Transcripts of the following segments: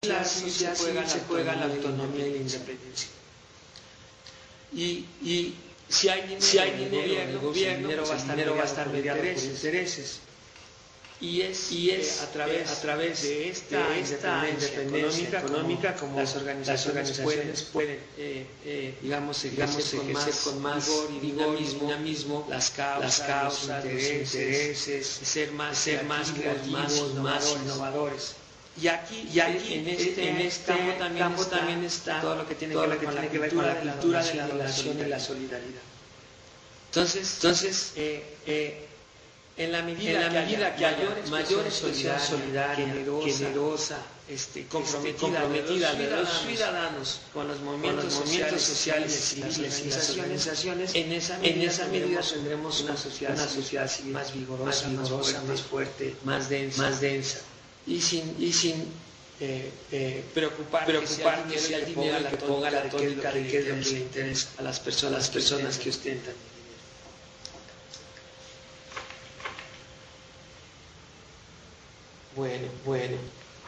se juega la autonomía y la independencia. Y si hay dinero en el gobierno, el dinero va a estar mediado por intereses. Y es a través de esta independencia económica como las organizaciones pueden digamos, ejercer con más vigor y dinamismo las causas, los intereses, ser más creativos, más innovadores. Y aquí en este campo también está todo lo que tiene que ver con la cultura de la donación y la solidaridad. Entonces en la medida que haya mayor expresión solidaria, generosa, comprometida de los ciudadanos con los movimientos sociales, civiles y las organizaciones, en esa medida tendremos una sociedad civil más vigorosa, más fuerte, más densa. Y sin preocupar que sea el dinero el que ponga la tónica de qué es lo que le interesa a las personas que ostentan. Bueno.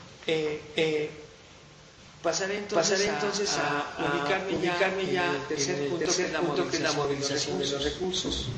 Pasaré entonces a ubicarme ya en el tercer punto, que es la movilización de los recursos.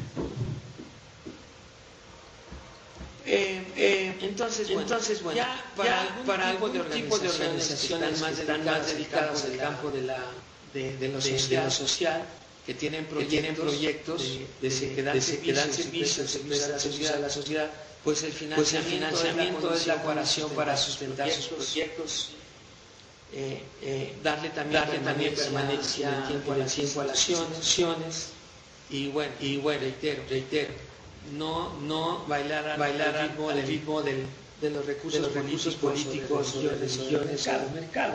Entonces, bueno, ya para algún tipo de organizaciones más dedicadas al campo de lo social, que tienen proyectos que dan servicios a la sociedad, pues el financiamiento es la condición para sustentar sus proyectos, darle también permanencia en el tiempo a las acciones, y bueno, reitero, no bailar al ritmo de los recursos políticos o de religiones o mercado.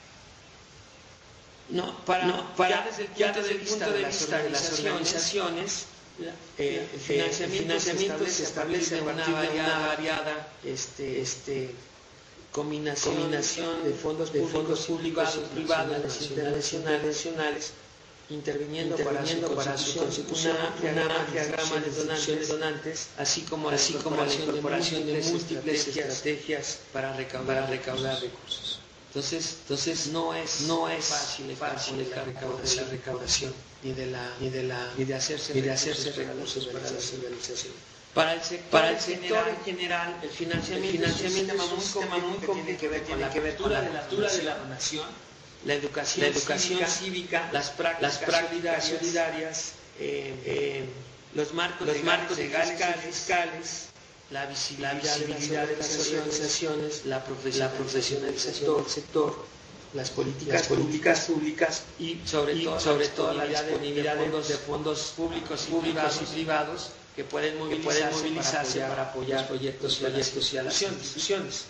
Ya desde el punto de vista de las organizaciones, el financiamiento se establece a partir de una variada combinación de fondos públicos y privados, nacionales, interviniendo para su consecución una amplia gama de donantes, así como la incorporación de múltiples estrategias para recaudar recursos. Entonces no es fácil la recaudación ni de hacerse recursos para las organizaciones. Para el sector en general, el financiamiento es un sistema muy complejo que tiene que ver con la cultura de la donación, la educación cívica, las prácticas solidarias, los marcos legales, fiscales, la visibilidad de las organizaciones, la profesionalización del sector, las políticas públicas y sobre todo la disponibilidad de fondos públicos y privados que pueden movilizarse para apoyar proyectos y a las instituciones.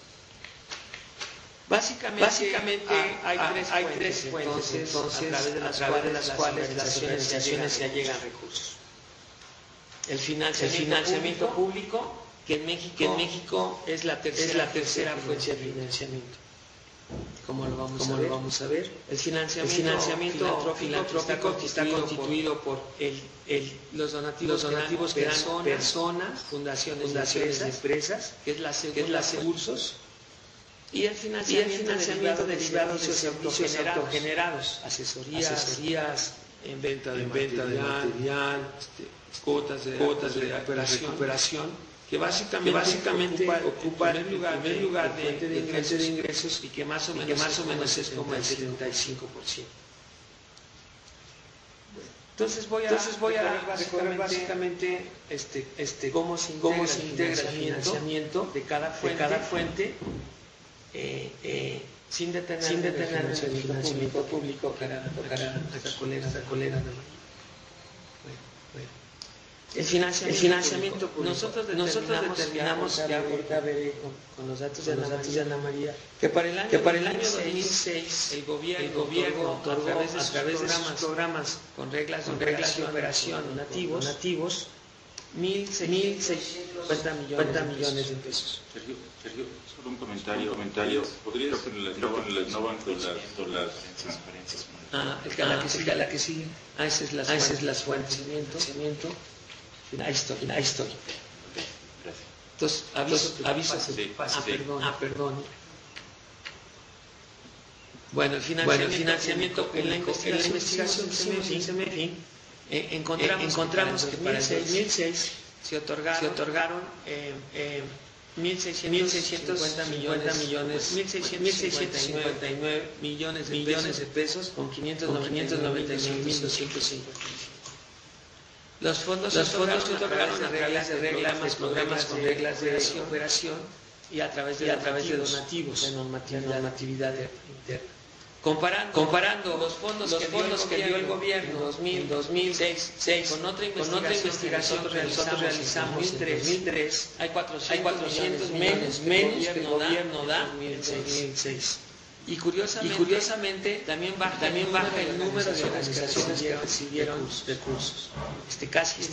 Básicamente hay tres fuentes a través de las cuales las organizaciones se allegan recursos. El financiamiento público, que en México es la tercera fuente de financiamiento. ¿Cómo lo vamos a ver? El financiamiento filantrópico está constituido por los donativos que dan personas, fundaciones, empresas, que es la cursos, y el financiamiento derivado de servicios autogenerados, asesorías, en venta de material, cuotas de recuperación, que básicamente ocupa el primer lugar de ingresos y que más o menos es como el 75%. Entonces voy a recorrer básicamente cómo se integra el financiamiento de cada fuente, sin detener el financiamiento público que hará nuestra colega. El financiamiento público. Nosotros determinamos, ya ahorita veré con los datos de Ana María, que para el año 2006 el gobierno otorgó a través de sus programas con reglas de operación nativos 1.650 millones de pesos. Sergio, solo un comentario. ¿Podrías no van con las transparencias? La que sigue. Esa es la fuente. Ahí estoy. Gracias. Entonces, aviso. Perdón. Bueno, el financiamiento en la investigación CEMEFI, encontramos que para el 2006 se otorgaron 1.659 millones de pesos con 599.250. Los fondos se otorgaron a través de programas con reglas de operación y a través de donativos, de normatividad interna. Comparando los fondos que dio el gobierno en 2006 con otra investigación que nosotros realizamos en 2003, hay 400 millones menos que el gobierno da en 2006. Y curiosamente también baja el número de organizaciones que recibieron recursos. Casi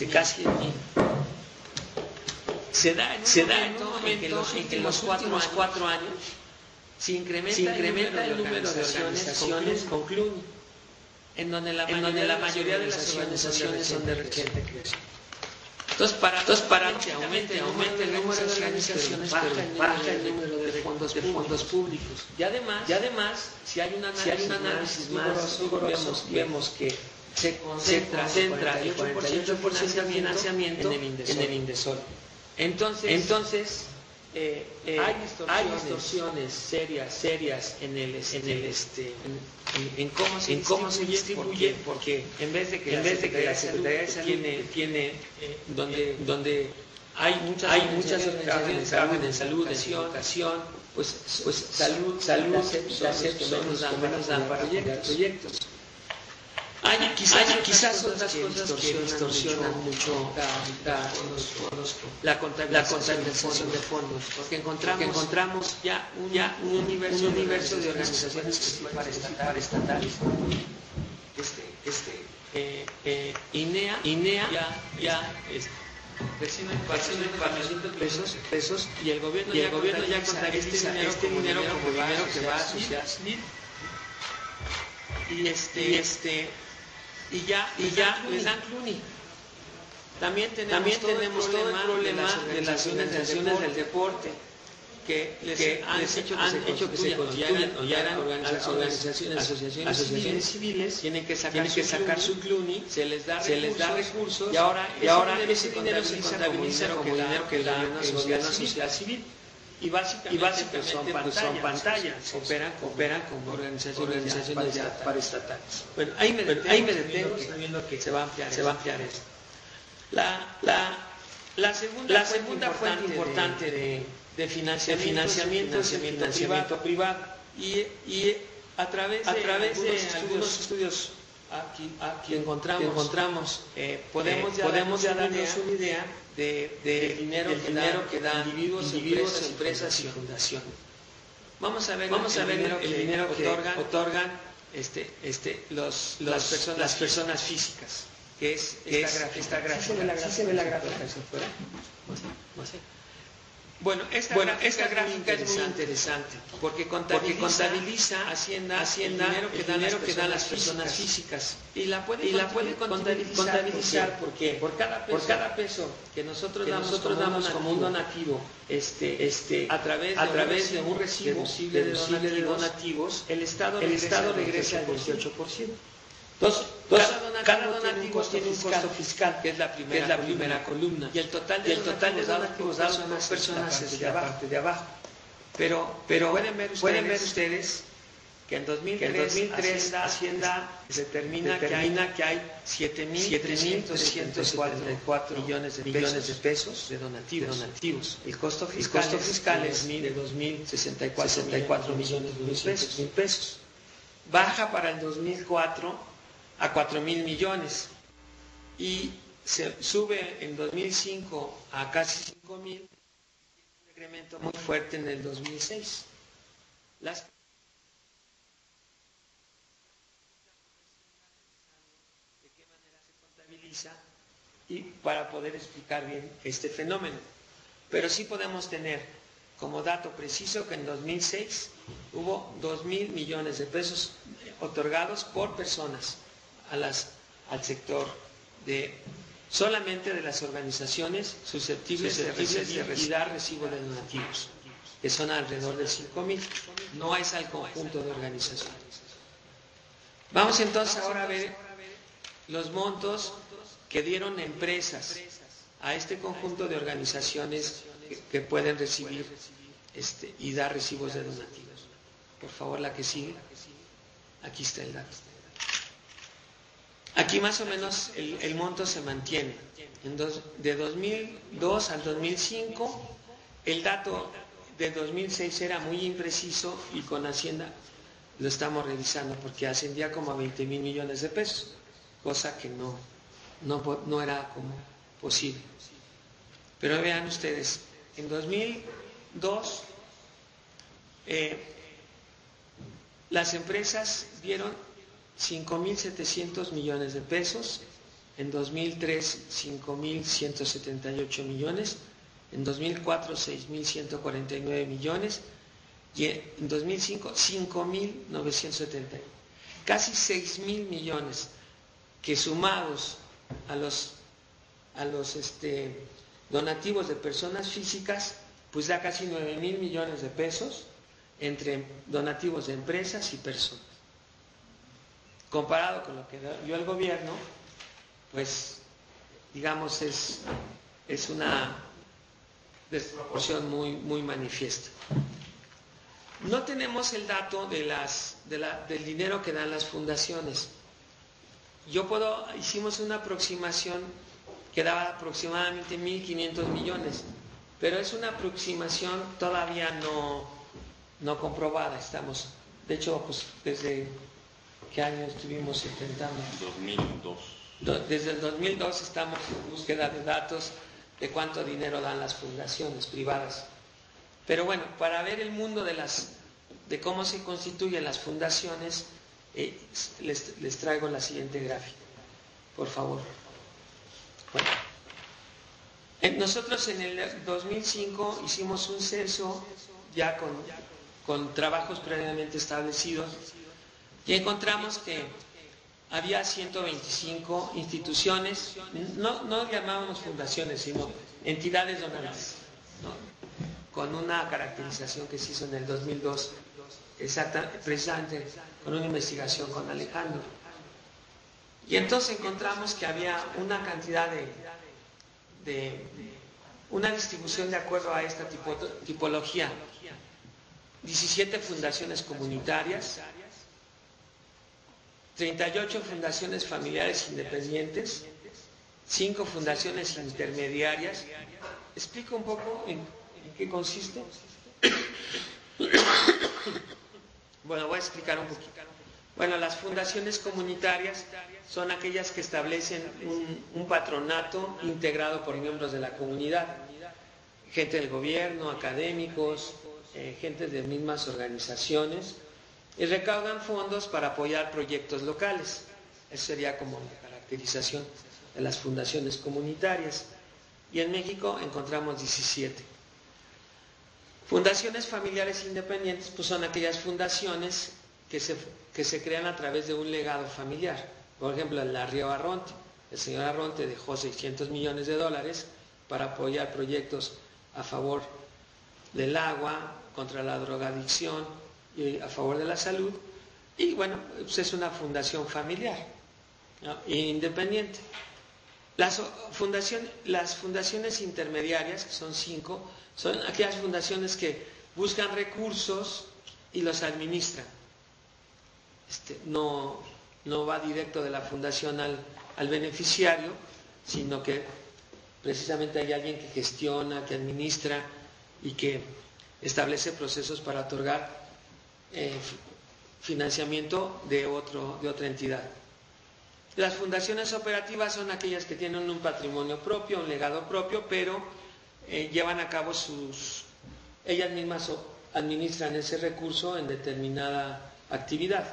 se da en un momento en que los últimos 4 años se incrementa el número de organizaciones con CLUNY, en donde la mayoría de las organizaciones son de reciente creación. Entonces, para que aumente el número de organizaciones, baja el número de fondos públicos. Y además, si hay un análisis más riguroso, vemos que se concentra el 48% del financiamiento en el INDESOL. Entonces hay distorsiones serias en cómo se distribuye, porque en vez de que la Secretaría de Salud tiene donde hay muchas organizaciones en salud, en educación, pues salud menos dan para proyectos. Hay quizás otras cosas que distorsionan mucho la contabilización de fondos, porque encontramos ya un universo de organizaciones paraestatales. INEA ya reciben 400 pesos y el gobierno ya contabiliza este dinero como dinero que va a sociedad civil. Y ya les dan CLUNY. También tenemos todo el problema de las organizaciones del deporte que han hecho que se constituyan o ya eran asociaciones civiles, tienen que sacar su CLUNY, se les da recursos y ahora ese dinero se contabiliza como dinero que da el gobierno a sociedad civil. Y básicamente son pantallas, operan como organizaciones paraestatales. Bueno, ahí me detengo, viendo que se va a ampliar esto. La segunda fuente importante de financiamiento es el financiamiento privado. Y a través de algunos estudios aquí encontramos, podemos ya darnos una idea del dinero que dan individuos, empresas y fundaciones. Vamos a ver el dinero que otorgan las personas físicas, que es esta gráfica. ¿Sí se ve la gráfica? Bueno, esta gráfica es muy interesante porque contabiliza Hacienda el dinero que dan las personas físicas y la puede contabilizar porque por cada peso que nosotros damos como un donativo a través de un recibo de donativos, el Estado regresa el 18%. Entonces, cada donativo tiene un costo fiscal, que es la primera columna, y el total de donativos dados a las personas es la parte de abajo. Pero pueden ver ustedes que en 2003 Hacienda determina que hay 7.344 millones de pesos de donativos. El costo fiscal es de 2.064 millones de pesos. Baja para el 2004 a 4.000 millones y se sube en 2005 a casi 5.000, un incremento muy fuerte en el 2006. ¿De qué manera se contabiliza? Y para poder explicar bien este fenómeno. Pero sí podemos tener como dato preciso que en 2006 hubo 2.000 millones de pesos otorgados por personas al sector solamente de las organizaciones susceptibles de recibir y dar recibo de donativos. que son alrededor de 5,000. No es al conjunto de organizaciones. Vamos entonces ahora a ver los montos que dieron empresas a este conjunto de organizaciones que pueden recibir y dar recibos de donativos. Por favor, la que sigue. Aquí está el dato. Aquí más o menos el monto se mantiene. De 2002 al 2005, el dato de 2006 era muy impreciso y con Hacienda lo estamos revisando porque ascendía como a 20,000 millones de pesos, cosa que no era como posible. Pero vean ustedes, en 2002 las empresas dieron 5,700 millones de pesos, en 2003 5,178 millones, en 2004 6,149 millones y en 2005 5,971. Casi 6,000 millones que sumados a los donativos de personas físicas, pues da casi 9,000 millones de pesos entre donativos de empresas y personas. Comparado con lo que dio el gobierno, pues digamos es una desproporción muy manifiesta. No tenemos el dato del dinero que dan las fundaciones. Hicimos una aproximación que daba aproximadamente 1,500 millones, pero es una aproximación todavía no comprobada. De hecho, pues desde ¿qué año estuvimos intentando? 2002. Desde el 2002 estamos en búsqueda de datos de cuánto dinero dan las fundaciones privadas. Pero bueno, para ver el mundo de cómo se constituyen las fundaciones, les traigo la siguiente gráfica, por favor. Bueno, nosotros en el 2005 hicimos un censo ya con trabajos previamente establecidos y encontramos que había 125 instituciones, no llamábamos fundaciones, sino entidades donantes, ¿no? Con una caracterización que se hizo en el 2002, precisamente con una investigación con Alejandro. Y entonces encontramos que había una cantidad una distribución de acuerdo a esta tipología. 17 fundaciones comunitarias, 38 fundaciones familiares independientes, 5 fundaciones intermediarias. ¿Explico un poco en qué consiste? Bueno, voy a explicar un poquito. Bueno, las fundaciones comunitarias son aquellas que establecen un patronato integrado por miembros de la comunidad, gente del gobierno, académicos, gente de mismas organizaciones, y recaudan fondos para apoyar proyectos locales. Eso sería como la caracterización de las fundaciones comunitarias. Y en México encontramos 17. Fundaciones familiares independientes pues son aquellas fundaciones que se crean a través de un legado familiar. Por ejemplo, la Río Arronte. El señor Arronte dejó $600 millones para apoyar proyectos a favor del agua, contra la drogadicción y a favor de la salud. Y bueno, pues es una fundación familiar, ¿no? Independiente. Las fundaciones intermediarias, que son 5, son aquellas fundaciones que buscan recursos y los administran. No va directo de la fundación al beneficiario, sino que precisamente hay alguien que gestiona, que administra y que establece procesos para otorgar financiamiento de otra entidad. Las fundaciones operativas son aquellas que tienen un patrimonio propio, un legado propio, pero llevan a cabo ellas mismas administran ese recurso en determinada actividad.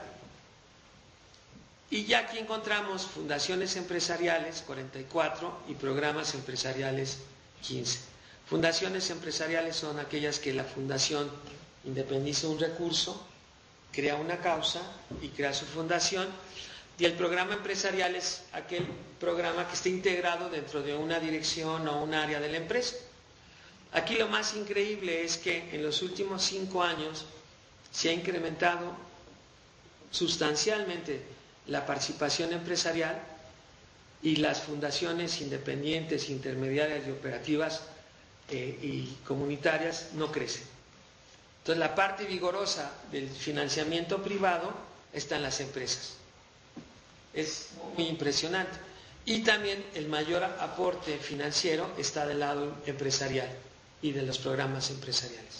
Y ya aquí encontramos fundaciones empresariales, 44, y programas empresariales, 15. Fundaciones empresariales son aquellas que la fundación independiza un recurso, crea una causa y crea su fundación. Y el programa empresarial es aquel programa que está integrado dentro de una dirección o un área de la empresa. Aquí lo más increíble es que en los últimos 5 años se ha incrementado sustancialmente la participación empresarial y las fundaciones independientes, intermediarias y operativas y comunitarias no crecen. Entonces la parte vigorosa del financiamiento privado está en las empresas. Es muy impresionante. Y también el mayor aporte financiero está del lado empresarial y de los programas empresariales.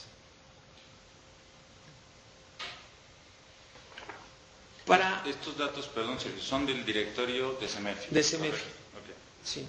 Para estos datos, perdón, son del directorio de CEMEFI. De CEMEFI. Okay. Sí.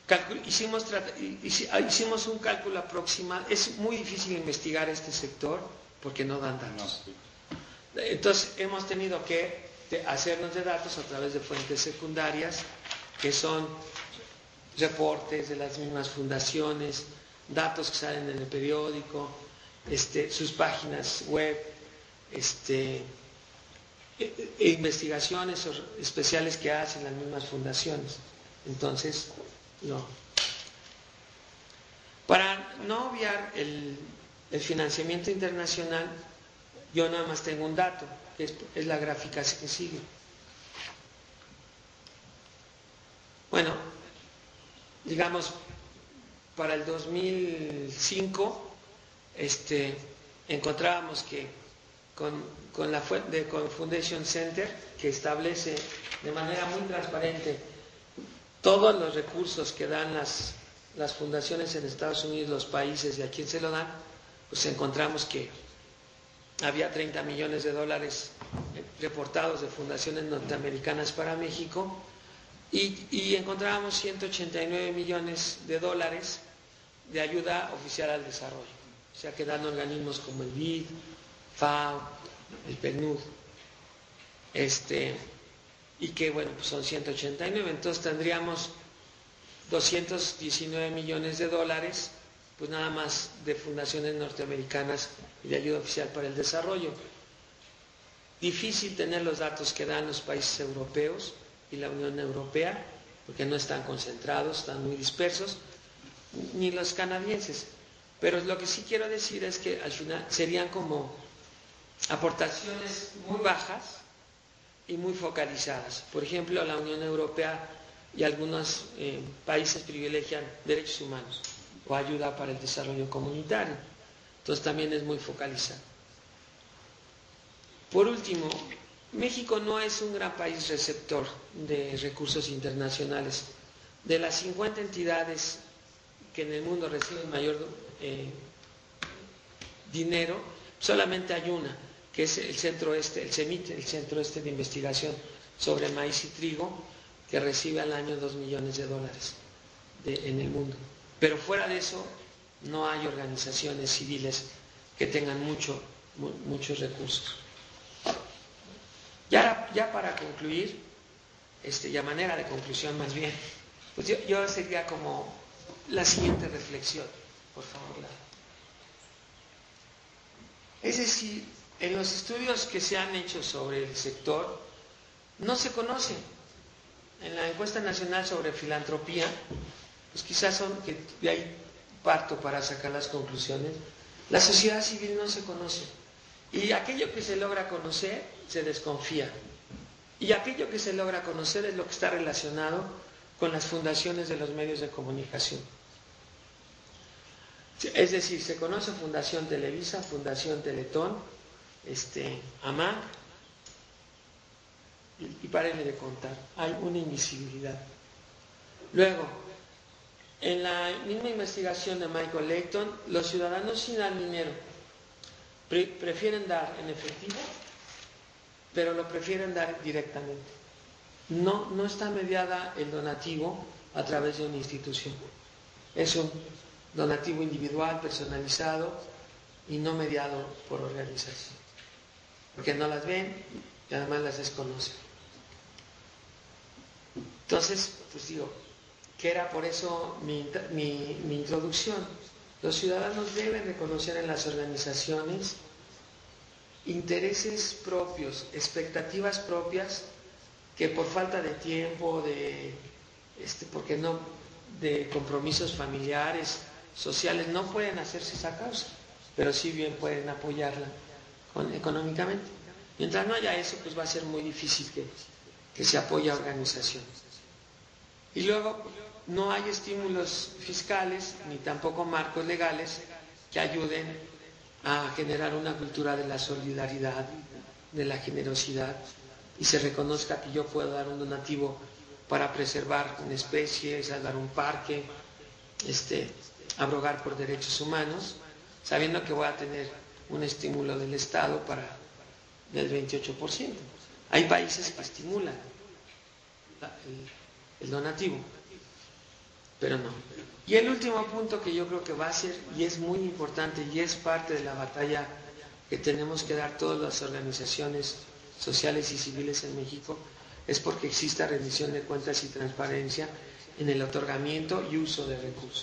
Hicimos un cálculo aproximado. Es muy difícil investigar este sector porque no dan datos. No. Entonces hemos tenido que hacernos de datos a través de fuentes secundarias, que son reportes de las mismas fundaciones, datos que salen en el periódico, sus páginas web, investigaciones especiales que hacen las mismas fundaciones. Entonces, no. Para no obviar el financiamiento internacional, yo nada más tengo un dato, que es la gráfica que sigue. Bueno, digamos, para el 2005 encontrábamos que con la fuente con Foundation Center, que establece de manera muy transparente todos los recursos que dan las fundaciones en Estados Unidos, los países y a quién se lo dan, pues encontramos que había 30 millones de dólares reportados de fundaciones norteamericanas para México y encontrábamos 189 millones de dólares de ayuda oficial al desarrollo, o sea que dan organismos como el BID, FAO, el PNUD, y que bueno, pues son 189, entonces tendríamos 219 millones de dólares, pues nada más de fundaciones norteamericanas y de ayuda oficial para el desarrollo. Difícil tener los datos que dan los países europeos y la Unión Europea, porque no están concentrados, están muy dispersos, ni los canadienses. Pero lo que sí quiero decir es que al final serían como aportaciones muy bajas y muy focalizadas. Por ejemplo, la Unión Europea y algunos países privilegian derechos humanos o ayuda para el desarrollo comunitario. Entonces también es muy focalizado. Por último, México no es un gran país receptor de recursos internacionales. De las 50 entidades que en el mundo reciben mayor dinero, solamente hay una, que es el Centro Este, el CEMIT, el Centro Este de Investigación sobre Maíz y Trigo, que recibe al año 2 millones de dólares en el mundo. Pero fuera de eso, no hay organizaciones civiles que tengan muchos recursos. Ya para concluir, y a manera de conclusión más bien, pues yo sería como la siguiente reflexión, por favor. Es decir, en los estudios que se han hecho sobre el sector, no se conocen. En la encuesta nacional sobre filantropía, pues quizás son, que de ahí parto para sacar las conclusiones, la sociedad civil no se conoce. Y aquello que se logra conocer, se desconfía. Y aquello que se logra conocer es lo que está relacionado con las fundaciones de los medios de comunicación. Es decir, se conoce Fundación Televisa, Fundación Teletón, AMAC, y párenle de contar, hay una invisibilidad. Luego, en la misma investigación de Michael Layton, los ciudadanos sin dar dinero prefieren dar en efectivo, pero lo prefieren dar directamente. No está mediada el donativo a través de una institución. Es un donativo individual, personalizado y no mediado por organización, porque no las ven y además las desconocen. Entonces, pues digo, que era por eso mi introducción. Los ciudadanos deben reconocer en las organizaciones intereses propios, expectativas propias, que por falta de tiempo, porque no, de compromisos familiares sociales no pueden hacerse esa causa, pero sí bien pueden apoyarla económicamente. Mientras no haya eso, pues va a ser muy difícil que se apoye a organizaciones. Y luego no hay estímulos fiscales ni tampoco marcos legales que ayuden a generar una cultura de la solidaridad, de la generosidad, y se reconozca que yo puedo dar un donativo para preservar una especie, salvar un parque, abrogar por derechos humanos, sabiendo que voy a tener un estímulo del Estado del 28%. Hay países que estimulan el donativo, pero no. Y el último punto que yo creo que va a ser, y es muy importante, y es parte de la batalla que tenemos que dar todas las organizaciones sociales y civiles en México, es porque exista rendición de cuentas y transparencia en el otorgamiento y uso de recursos.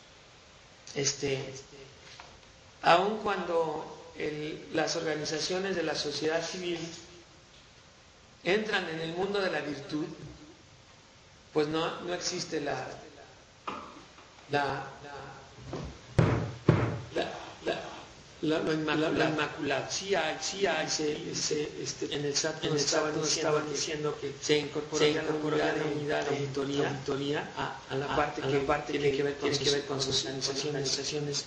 Aun cuando las organizaciones de la sociedad civil entran en el mundo de la virtud, pues no existe la inmaculada. Sí hay en el SAT nos estaban diciendo que se incorporó la unidad de auditoría a la parte que tiene que ver con sus organizaciones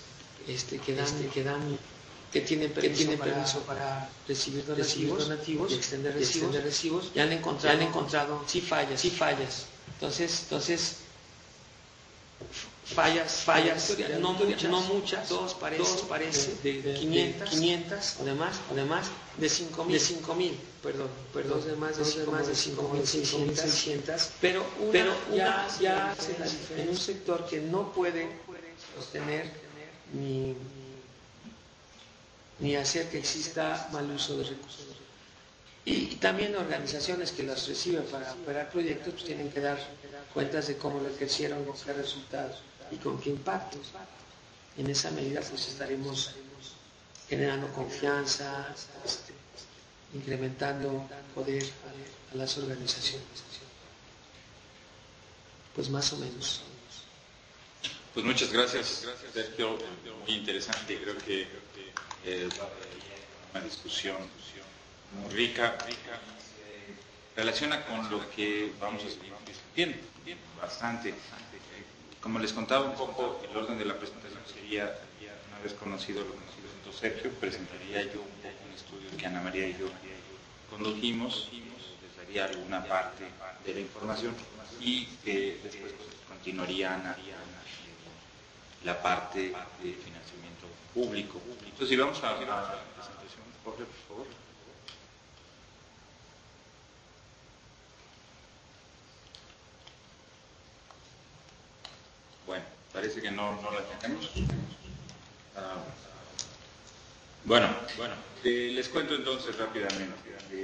que tienen permiso para recibir donativos y extender recibos, y han encontrado sí fallas. Entonces fallas, no muchas, todos parece de 500 o demás, de 5,000, perdón, de más de 5,600, pero una ya hace la diferencia en un sector que no puede sostener ni hacer que exista mal uso de recursos. Y también organizaciones que las reciben para operar proyectos pues tienen que dar cuentas de cómo lo ejercieron, con qué resultados y con qué impacto. En esa medida pues estaremos generando confianza, incrementando poder a las organizaciones. Pues más o menos. Pues muchas gracias, Sergio. Muy interesante. Creo que una discusión muy rica, relaciona con lo que vamos a seguir discutiendo bastante. Como les contaba un poco, el orden de la presentación sería, una vez conocido lo que nos presentó Sergio, presentaría yo un poco un estudio que Ana María y yo condujimos, les daría alguna parte de la información y después continuaría Ana la parte de financiamiento público. Entonces, si vamos a la presentación, Jorge, por favor. Bueno, parece que no la tenemos. Bueno, les cuento entonces rápidamente.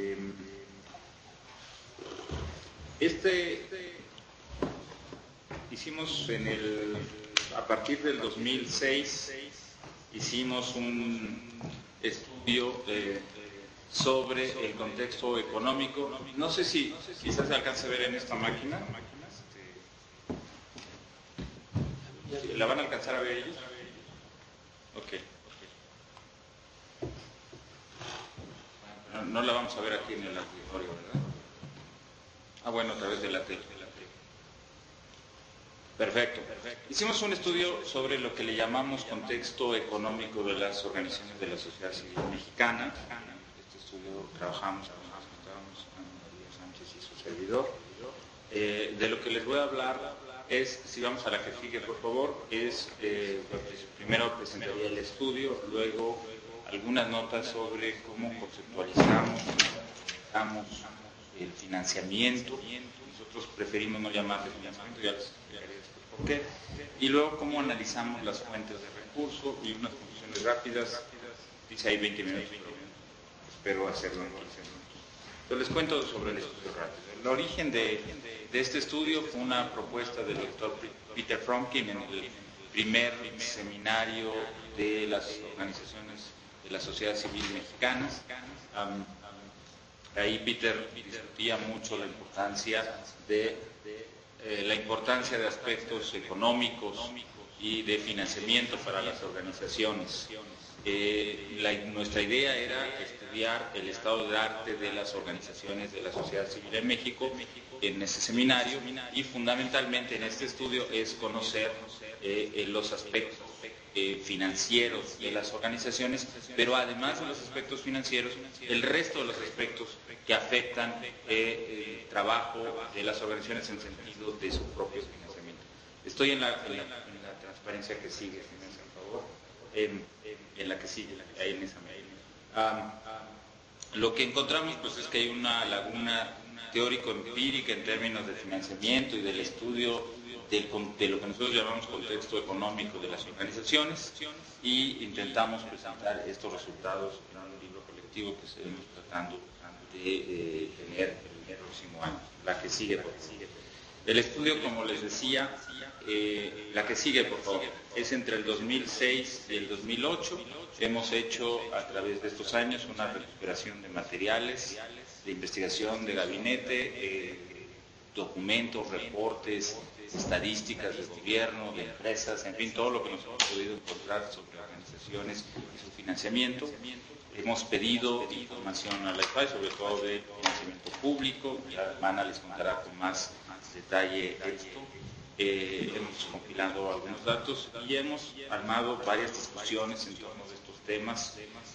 Hicimos a partir del 2006, hicimos un estudio sobre el contexto económico. No sé si quizás se alcance a ver en esta máquina. ¿La van a alcanzar a ver ellos? Ok. No la vamos a ver aquí en el auditorio, ¿verdad? Bueno, a través de la tele. Perfecto. Hicimos un estudio sobre lo que le llamamos contexto económico de las organizaciones de la sociedad civil mexicana. Este estudio trabajamos con Ana María Sánchez y su servidor. De lo que les voy a hablar es, si vamos a la que sigue, por favor, primero presentaría el estudio, luego algunas notas sobre cómo conceptualizamos el financiamiento. Nosotros preferimos no llamarle financiamiento, ya les explicaré después por qué. Y luego cómo analizamos las fuentes de recursos y unas conclusiones rápidas. Dice ahí 20 minutos, pero espero hacerlo en 15 minutos. Entonces les cuento sobre el estudio rápido. El origen de este estudio fue una propuesta del doctor Peter Fromkin en el primer seminario de las organizaciones de la sociedad civil mexicanas. Ahí Peter discutía mucho la importancia de aspectos económicos y de financiamiento para las organizaciones. Nuestra idea era estudiar el estado de arte de las organizaciones de la sociedad civil en México en ese seminario, y fundamentalmente en este estudio es conocer los aspectos financieros de las organizaciones, pero además de los aspectos financieros, el resto de los aspectos que afectan el trabajo de las organizaciones en sentido de su propio financiamiento. Estoy en la transparencia que sigue, si me hacen favor, en la que sigue, ahí en esa medida. Lo que encontramos pues es que hay una laguna teórico-empírica en términos de financiamiento y del estudio de lo que nosotros llamamos contexto económico de las organizaciones, y intentamos presentar estos resultados en un libro colectivo que seguimos tratando de tener el próximo año. La que sigue, por favor. El estudio, como les decía, la que sigue, por favor, es entre el 2006 y el 2008. Hemos hecho a través de estos años una recuperación de materiales, de investigación de gabinete, documentos, reportes, estadísticas del gobierno, de empresas, en fin, todo lo que nos hemos podido encontrar sobre organizaciones y su financiamiento. Hemos pedido información a la IFAI, sobre todo de financiamiento público, ya Mana les contará con más detalle esto. Hemos compilado algunos datos y hemos armado varias discusiones en torno de estos temas,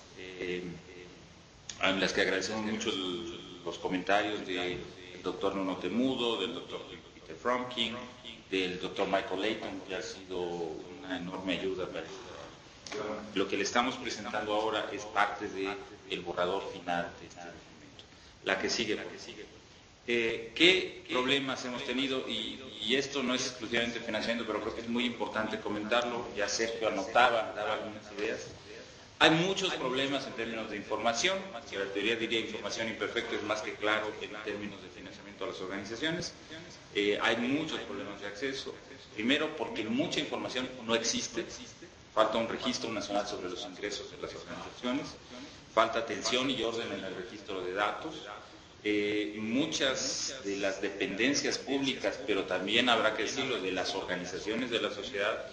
en las que agradecemos mucho los comentarios del doctor Nuno Temudo, del doctor Peter Fromking, del doctor Michael Layton, que ha sido una enorme ayuda para lo que le estamos presentando ahora. Es parte del borrador final de este documento. La que sigue, por favor. ¿Qué problemas hemos tenido? Y esto no es exclusivamente financiamiento, pero creo que es muy importante comentarlo. Ya Sergio daba algunas ideas. Hay muchos problemas en términos de información, que la teoría diría información imperfecta es más que claro en términos de financiamiento a las organizaciones. Hay muchos problemas de acceso. Primero, porque mucha información no existe. Falta un registro nacional sobre los ingresos de las organizaciones. Falta atención y orden en el registro de datos. Muchas de las dependencias públicas, pero también habrá que decirlo, de las organizaciones de la sociedad,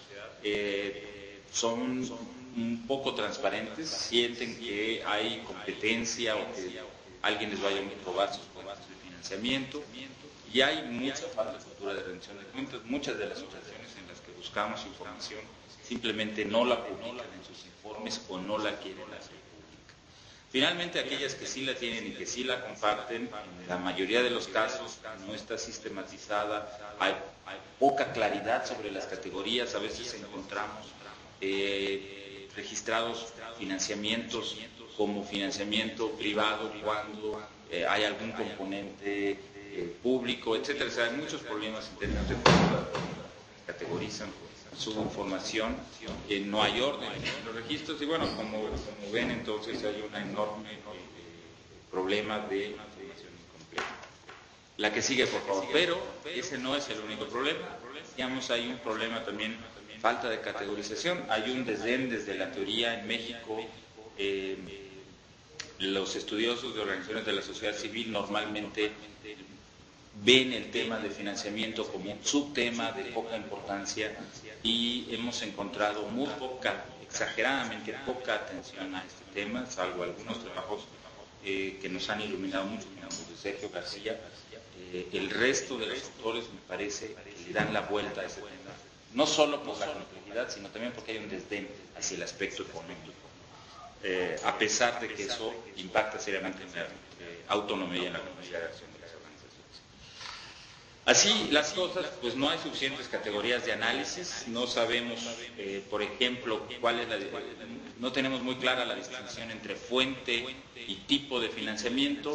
son un poco transparentes, sienten que hay competencia o que alguien les vaya a robar sus fuentes de financiamiento, y hay mucha falta de cultura de rendición de cuentas. Muchas de las organizaciones en las que buscamos información simplemente no la publican en sus informes o no la quieren hacer pública. Finalmente, aquellas que sí la tienen y que sí la comparten, en la mayoría de los casos no está sistematizada, hay poca claridad sobre las categorías. A veces encontramos registrados financiamientos como financiamiento privado cuando hay algún componente público, etcétera. O sea, hay muchos problemas en términos de categorizan su información, no hay orden en los registros, y bueno, como ven, entonces hay un enorme problema de información incompleta. La que sigue, por favor. Pero ese no es el único problema. Digamos, hay un problema también, falta de categorización. Hay un desdén desde la teoría en México. Los estudiosos de organizaciones de la sociedad civil normalmente ven el tema de financiamiento como un subtema de poca importancia, y hemos encontrado muy poca, exageradamente poca atención a este tema, salvo algunos trabajos que nos han iluminado mucho, como los de Sergio García. El resto de los autores, me parece, que le dan la vuelta a ese tema, no solo por la complejidad, sino también porque hay un desdén hacia el aspecto económico, a pesar de que eso impacta seriamente en la autonomía y en la capacidad de acción de las organizaciones. Así las cosas, pues no hay suficientes categorías de análisis. No sabemos, por ejemplo, no tenemos muy clara la distinción entre fuente y tipo de financiamiento.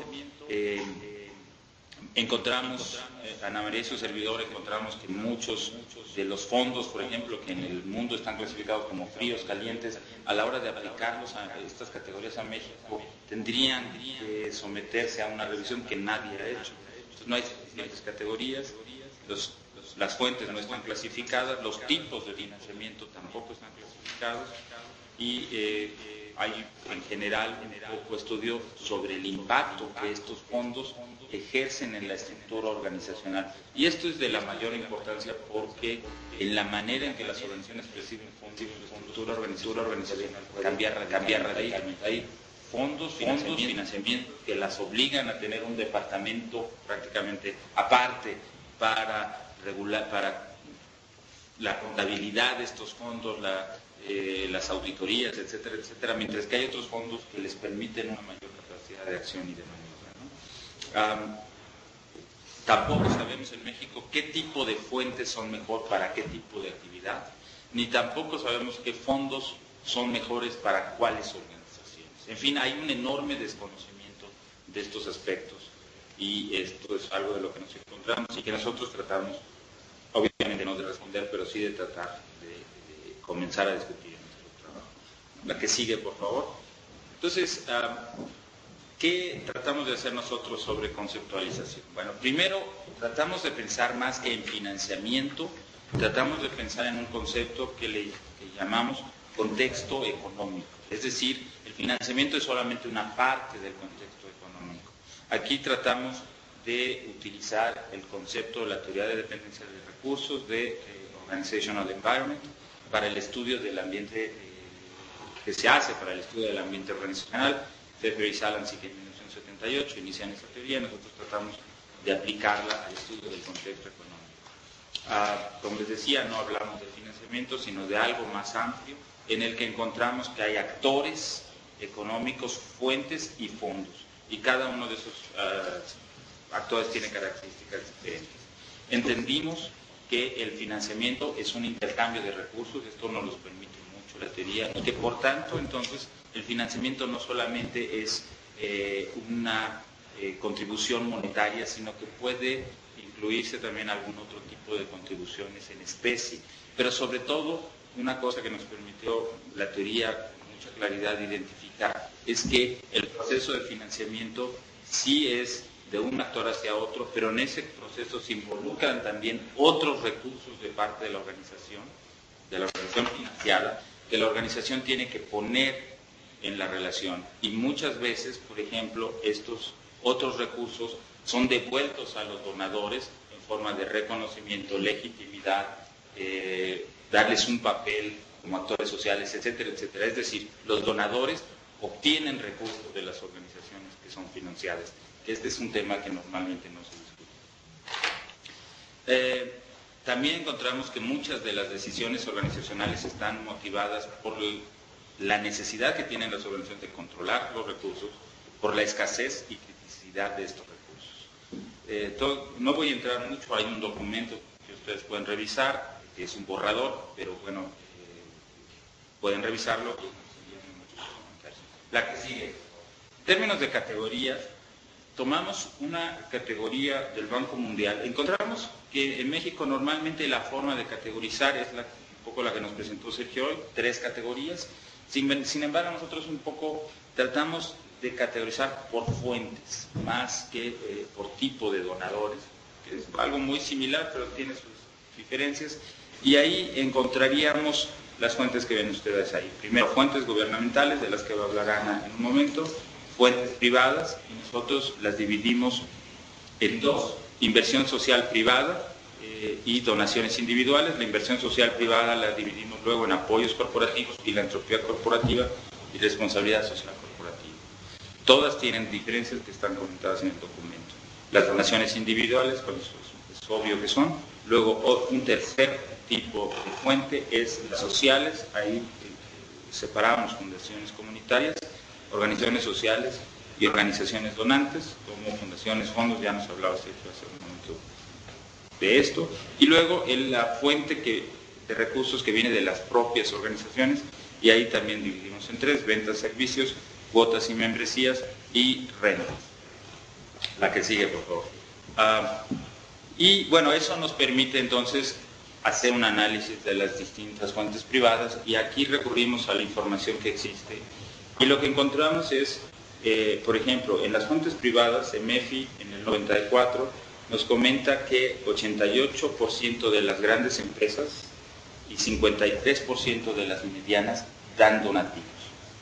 Encontramos, Ana María y su servidor, encontramos que muchos de los fondos, por ejemplo, que en el mundo están clasificados como fríos, calientes, a la hora de aplicarlos a estas categorías a México, tendrían que someterse a una revisión que nadie ha hecho. Entonces, no hay suficientes categorías, las fuentes no están clasificadas, los tipos de financiamiento tampoco están clasificados, y hay en general poco estudio sobre el impacto que estos fondos ejercen en la estructura organizacional. Y esto es de la mayor importancia porque en la manera en que las organizaciones perciben fondos, la estructura organizacional cambiar radicalmente. Hay fondos, financiamiento que las obligan a tener un departamento prácticamente aparte para regular, para la contabilidad de estos fondos, las auditorías, etcétera, etcétera, mientras que hay otros fondos que les permiten una mayor capacidad de acción y de maniobra, ¿no? Tampoco sabemos en México qué tipo de fuentes son mejor para qué tipo de actividad, ni tampoco sabemos qué fondos son mejores para cuáles organizaciones. En fin, hay un enorme desconocimiento de estos aspectos y esto es algo de lo que nos encontramos y que nosotros tratamos, obviamente no de responder, pero sí de tratar de comenzar a discutir en nuestro trabajo. La que sigue, por favor. Entonces, ¿qué tratamos de hacer nosotros sobre conceptualización? Bueno, primero, tratamos de pensar más que en financiamiento, tratamos de pensar en un concepto que llamamos contexto económico. Es decir, el financiamiento es solamente una parte del contexto económico. Aquí tratamos de utilizar el concepto de la teoría de dependencia de recursos, de Organizational Environment, para el estudio del ambiente que se hace para el estudio del ambiente organizacional. Pfeffer y Salancik en 1978 inician esta teoría, nosotros tratamos de aplicarla al estudio del contexto económico. Como les decía, no hablamos de financiamiento, sino de algo más amplio, en el que encontramos que hay actores económicos, fuentes y fondos, y cada uno de esos actores tiene características diferentes. Entendimos que el financiamiento es un intercambio de recursos, esto nos lo permite mucho la teoría, y que por tanto entonces el financiamiento no solamente es una contribución monetaria, sino que puede incluirse también algún otro tipo de contribuciones en especie, pero sobre todo una cosa que nos permitió la teoría con mucha claridad identificar es que el proceso de financiamiento sí es de un actor hacia otro, pero en ese proceso se involucran también otros recursos de parte de la organización financiada, que la organización tiene que poner en la relación. Y muchas veces, por ejemplo, estos otros recursos son devueltos a los donadores en forma de reconocimiento, legitimidad, darles un papel como actores sociales, etcétera, etcétera. Es decir, los donadores obtienen recursos de las organizaciones que son financiadas. Este es un tema que normalmente no se discute. También encontramos que muchas de las decisiones organizacionales están motivadas por la necesidad que tienen las organizaciones de controlar los recursos, por la escasez y criticidad de estos recursos. No voy a entrar mucho, hay un documento que ustedes pueden revisar, que es un borrador, pero bueno, pueden revisarlo. La que sigue. En términos de categorías, tomamos una categoría del Banco Mundial. Encontramos que en México normalmente la forma de categorizar es un poco la que nos presentó Sergio hoy, 3 categorías. Sin embargo, nosotros un poco tratamos de categorizar por fuentes, más que por tipo de donadores, que es algo muy similar, pero tiene sus diferencias. Y ahí encontraríamos las fuentes que ven ustedes ahí. Primero, fuentes gubernamentales, de las que va a hablar Ana en un momento, fuentes privadas, y nosotros las dividimos en 2, inversión social privada y donaciones individuales. La inversión social privada la dividimos luego en apoyos corporativos, filantropía corporativa y responsabilidad social corporativa. Todas tienen diferencias que están comentadas en el documento. Las donaciones individuales, pues es obvio que son. Luego un tercer tipo de fuente es las sociales, ahí separamos fundaciones comunitarias, organizaciones sociales y organizaciones donantes, como fundaciones, fondos, ya nos hablaba Sergio hace un momento de esto. Y luego la fuente de recursos que viene de las propias organizaciones, y ahí también dividimos en 3, ventas, servicios, cuotas y membresías y rentas. La que sigue, por favor. Y bueno, eso nos permite entonces hacer un análisis de las distintas fuentes privadas, y aquí recurrimos a la información que existe. Y lo que encontramos es, por ejemplo, en las fuentes privadas, MEFI en el 94 nos comenta que 88% de las grandes empresas y 53% de las medianas dan donativos.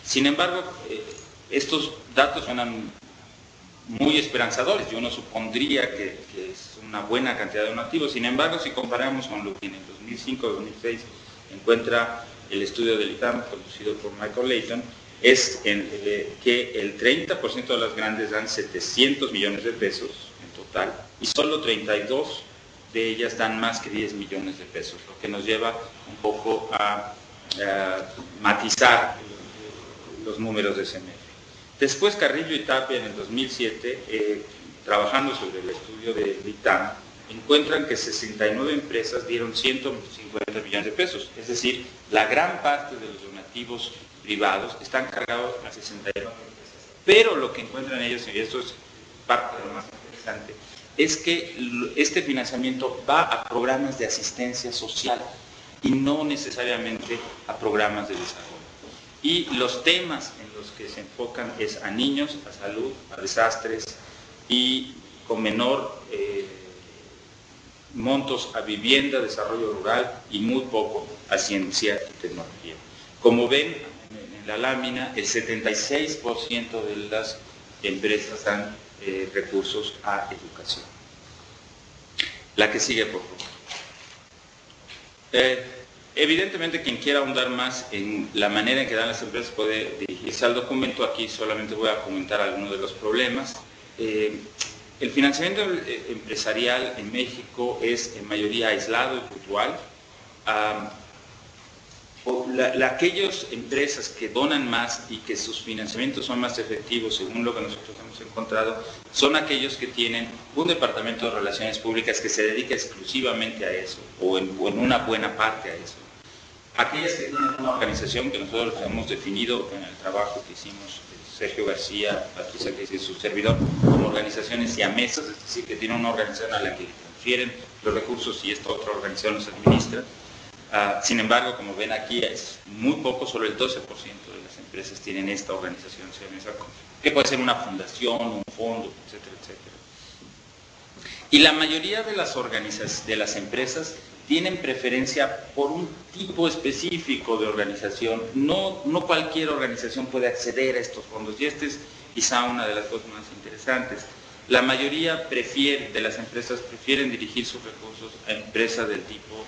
Sin embargo, estos datos suenan muy esperanzadores. Yo no supondría que es una buena cantidad de donativos. Sin embargo, si comparamos con lo que en el 2005-2006 encuentra el estudio del ITAM conducido por Michael Layton, es que el 30% de las grandes dan 700 millones de pesos en total y solo 32 de ellas dan más que 10 millones de pesos, lo que nos lleva un poco a matizar los números de CEMEF. Después Carrillo y Tapia en el 2007, trabajando sobre el estudio del ITAM, encuentran que 69 empresas dieron 150 millones de pesos, es decir, la gran parte de los donativos privados están cargados a 69 empresas. Pero lo que encuentran ellos, y esto es parte de lo más interesante, es que este financiamiento va a programas de asistencia social y no necesariamente a programas de desarrollo. Y los temas en los que se enfocan es a niños, a salud, a desastres y con menor montos a vivienda, desarrollo rural y muy poco a ciencia y tecnología. Como ven en la lámina, el 76% de las empresas dan recursos a educación. La que sigue, por favor. Evidentemente, quien quiera ahondar más en la manera en que dan las empresas puede dirigirse al documento. Aquí solamente voy a comentar algunos de los problemas. El financiamiento empresarial en México es en mayoría aislado y puntual. Aquellas empresas que donan más y que sus financiamientos son más efectivos, según lo que nosotros hemos encontrado, son aquellos que tienen un departamento de relaciones públicas que se dedica exclusivamente a eso, o en una buena parte a eso. Aquellas que tienen una organización que nosotros hemos definido en el trabajo que hicimos Sergio García, Patricia Casey y su servidor, como organizaciones siamesas, es decir, que tienen una organización a la que transfieren los recursos y esta otra organización los administra. Sin embargo, como ven aquí, es muy poco, solo el 12% de las empresas tienen esta organización siamesa, que puede ser una fundación, un fondo, etcétera, etcétera. Y la mayoría de las empresas tienen preferencia por un tipo específico de organización. No cualquier organización puede acceder a estos fondos, y esta es quizá una de las cosas más interesantes. La mayoría de las empresas prefieren dirigir sus recursos a empresas del tipo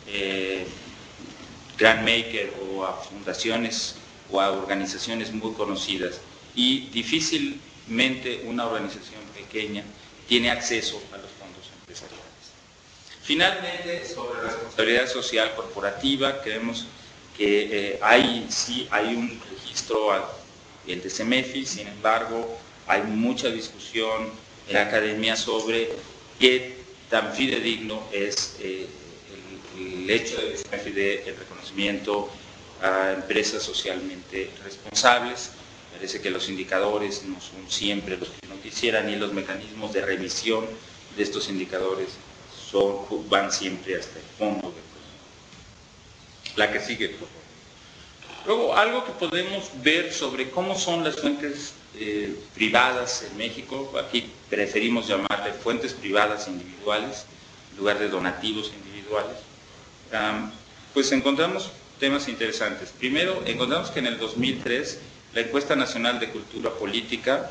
Grantmaker o a fundaciones o a organizaciones muy conocidas, y difícilmente una organización pequeña tiene acceso a los fondos empresariales. Finalmente, sobre responsabilidad social corporativa, creemos que hay un registro, el de CEMEFI. Sin embargo, hay mucha discusión en la academia sobre qué tan fidedigno es el hecho de CEMEFI del reconocimiento a empresas socialmente responsables. Parece que los indicadores no son siempre los que uno quisiera, ni los mecanismos de revisión de estos indicadores van siempre hasta el fondo del problema. La que sigue, por favor. Luego, algo que podemos ver sobre cómo son las fuentes privadas en México. Aquí preferimos llamarle fuentes privadas individuales en lugar de donativos individuales. Pues encontramos temas interesantes. Primero, encontramos que en el 2003 la Encuesta Nacional de Cultura Política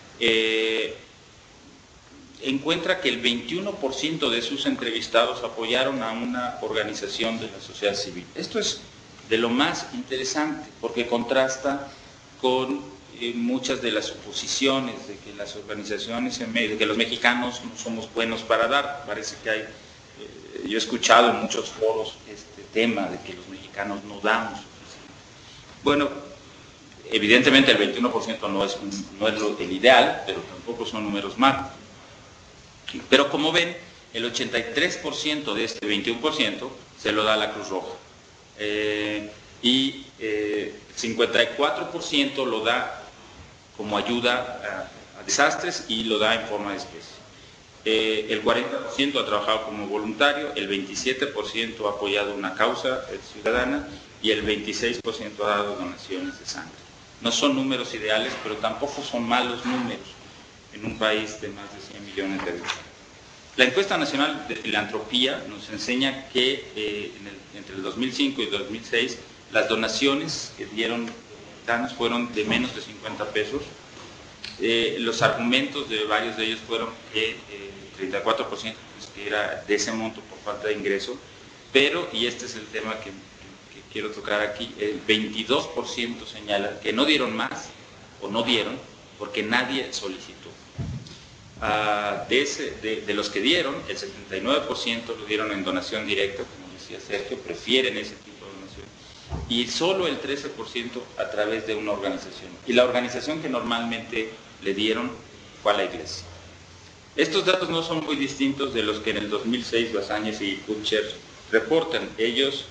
encuentra que el 21% de sus entrevistados apoyaron a una organización de la sociedad civil. Esto es de lo más interesante, porque contrasta con muchas de las suposiciones de que las organizaciones, de que los mexicanos no somos buenos para dar. Parece que hay, yo he escuchado en muchos foros este tema de que los mexicanos no damos suficiente. Bueno, evidentemente el 21% no es el ideal, pero tampoco son números malos. Pero como ven, el 83% de este 21% se lo da a la Cruz Roja. Y 54% lo da como ayuda a desastres y lo da en forma de especie. El 40% ha trabajado como voluntario, el 27% ha apoyado una causa ciudadana y el 26% ha dado donaciones de sangre. No son números ideales, pero tampoco son malos números en un país de más de 100 millones de habitantes. La Encuesta Nacional de Filantropía nos enseña que entre el 2005 y 2006 las donaciones que dieron metropolitanos fueron de menos de 50 pesos. Los argumentos de varios de ellos fueron que el 34% pues, que era de ese monto por falta de ingreso, pero, y este es el tema que quiero tocar aquí, el 22% señala que no dieron más o no dieron porque nadie solicitó. De los que dieron, el 79% lo dieron en donación directa, como decía Sergio, prefieren ese tipo de donación, y solo el 13% a través de una organización. Y la organización que normalmente le dieron fue a la iglesia. Estos datos no son muy distintos de los que en el 2006 Basáñez y Kutcher reportan. Ellos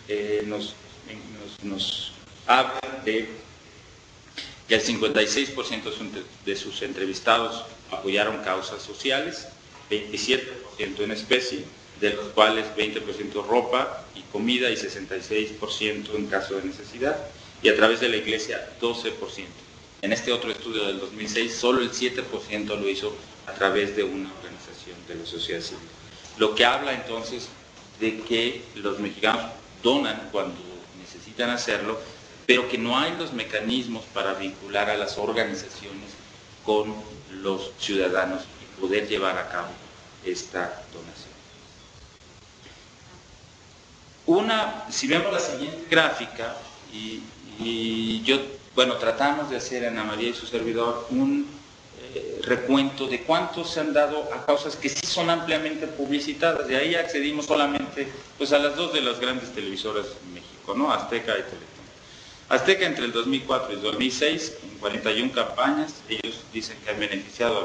nos hablan de que el 56% de sus entrevistados apoyaron causas sociales, 27% en especie, de los cuales 20% ropa y comida y 66% en caso de necesidad, y a través de la iglesia 12%. En este otro estudio del 2006, solo el 7% lo hizo a través de una organización de la sociedad civil. Lo que habla entonces de que los mexicanos donan cuando necesitan hacerlo, pero que no hay los mecanismos para vincular a las organizaciones con los ciudadanos y poder llevar a cabo esta donación. Si vemos la siguiente gráfica, tratamos de hacer Ana María y su servidor un recuento de cuántos se han dado a causas que sí son ampliamente publicitadas. De ahí accedimos solamente pues, a las dos de las grandes televisoras en México, ¿no? Azteca y Teletón. Azteca entre el 2004 y el 2006, en 41 campañas, ellos dicen que han beneficiado a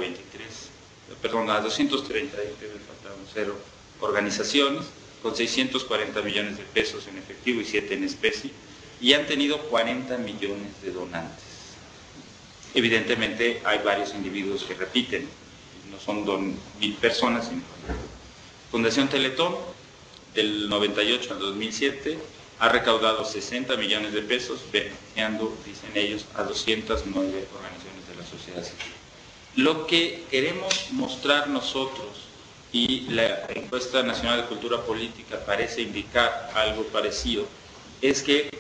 230 organizaciones, con 640 millones de pesos en efectivo y 7 en especie, y han tenido 40 millones de donantes. Evidentemente hay varios individuos que repiten, no son 2.000 personas, sino Fundación Teletón, del 98 al 2007, ha recaudado 60 millones de pesos, beneficiando, dicen ellos, a 209 organizaciones de la sociedad civil. Lo que queremos mostrar nosotros, y la encuesta nacional de cultura política parece indicar algo parecido, es que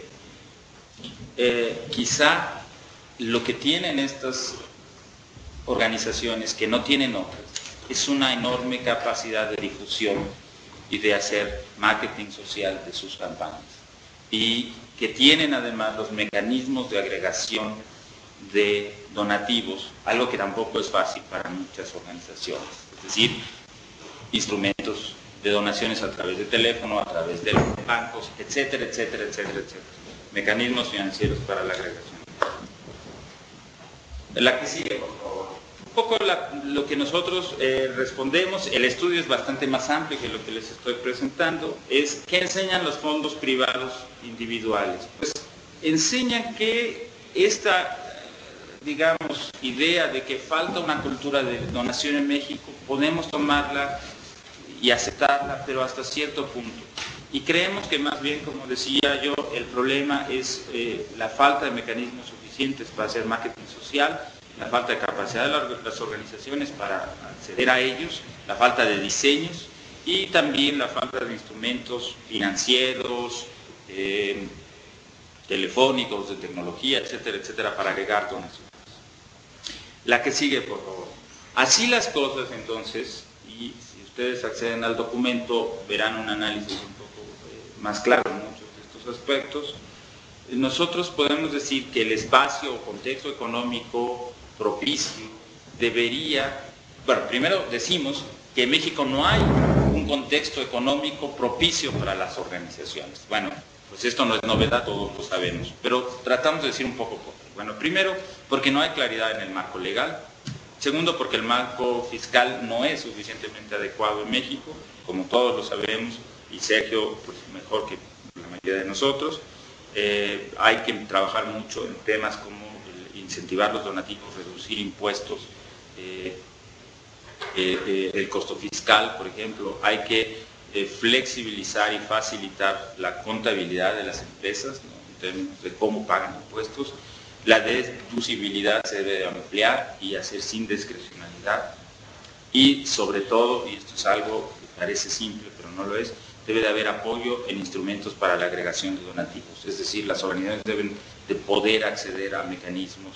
quizá lo que tienen estas organizaciones, que no tienen otras, es una enorme capacidad de difusión y de hacer marketing social de sus campañas. Y que tienen además los mecanismos de agregación de donativos, algo que tampoco es fácil para muchas organizaciones, es decir, instrumentos de donaciones a través de teléfono, a través de bancos, etcétera, etcétera, etcétera, etcétera, mecanismos financieros para la agregación. La que sigue, por favor. Un poco lo que nosotros respondemos, el estudio es bastante más amplio que lo que les estoy presentando, es ¿qué enseñan los fondos privados individuales? Pues enseñan que esta, digamos, idea de que falta una cultura de donación en México, podemos tomarla y aceptarla, pero hasta cierto punto. Y creemos que más bien, como decía yo, el problema es la falta de mecanismos suficientes para hacer marketing social, la falta de capacidad de las organizaciones para acceder a ellos, la falta de diseños y también la falta de instrumentos financieros, telefónicos, de tecnología, etcétera, etcétera, para agregar donaciones. La que sigue, por favor. Así las cosas, entonces, y si ustedes acceden al documento, verán un análisis un poco más claro en muchos de estos aspectos. Nosotros podemos decir que el espacio o contexto económico propicio debería, bueno, primero decimos que en México no hay un contexto económico propicio para las organizaciones. Bueno, pues esto no es novedad, todos lo sabemos, pero tratamos de decir un poco por qué. Bueno, primero, porque no hay claridad en el marco legal. Segundo, porque el marco fiscal no es suficientemente adecuado en México, como todos lo sabemos, y Sergio, pues mejor que la mayoría de nosotros. Hay que trabajar mucho en temas como incentivar los donativos, reducir impuestos, el costo fiscal, por ejemplo. Hay que flexibilizar y facilitar la contabilidad de las empresas, ¿no?, en términos de cómo pagan impuestos. La deducibilidad se debe ampliar y hacer sin discrecionalidad. Y sobre todo, y esto es algo que parece simple pero no lo es, debe de haber apoyo en instrumentos para la agregación de donativos. Es decir, las organizaciones deben de poder acceder a mecanismos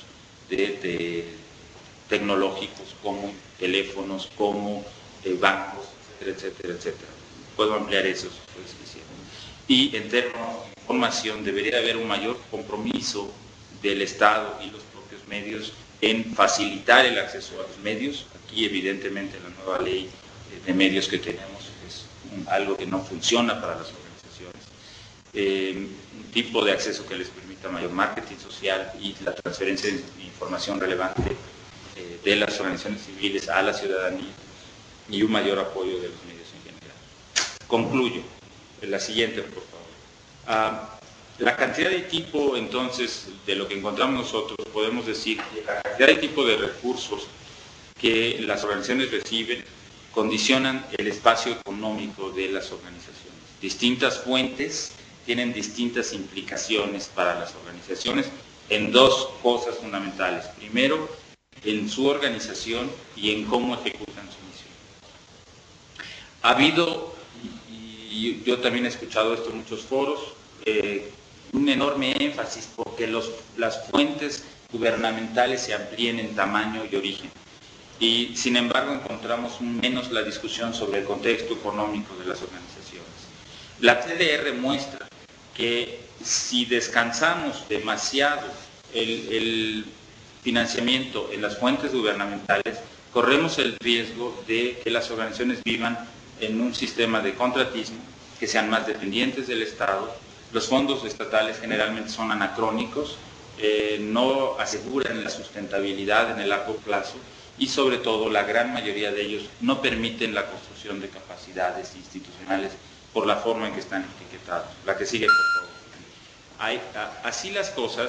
tecnológicos como teléfonos, como bancos, etcétera, etcétera. Puedo ampliar eso si ustedes quisieran. Y en términos de información debería haber un mayor compromiso del Estado y los propios medios en facilitar el acceso a los medios. Aquí evidentemente la nueva ley de medios que tenemos es algo que no funciona para las organizaciones. Un tipo de acceso que les permita mayor marketing social y la transferencia de información relevante de las organizaciones civiles a la ciudadanía y un mayor apoyo de los medios en general. Concluyo. La siguiente, por favor. La cantidad de tipo, entonces, de lo que encontramos nosotros, podemos decir que la cantidad de tipo de recursos que las organizaciones reciben condicionan el espacio económico de las organizaciones. Distintas fuentes tienen distintas implicaciones para las organizaciones en dos cosas fundamentales. Primero, en su organización y en cómo ejecutan su misión. Ha habido, y yo también he escuchado esto en muchos foros, un enorme énfasis porque las fuentes gubernamentales se amplíen en tamaño y origen. Y sin embargo encontramos menos la discusión sobre el contexto económico de las organizaciones. La TDR muestra que si descansamos demasiado el financiamiento en las fuentes gubernamentales, corremos el riesgo de que las organizaciones vivan en un sistema de contratismo, que sean más dependientes del Estado. Los fondos estatales generalmente son anacrónicos, no aseguran la sustentabilidad en el largo plazo y sobre todo la gran mayoría de ellos no permiten la construcción de capacidades institucionales por la forma en que están etiquetados. La que sigue, por favor. Así las cosas,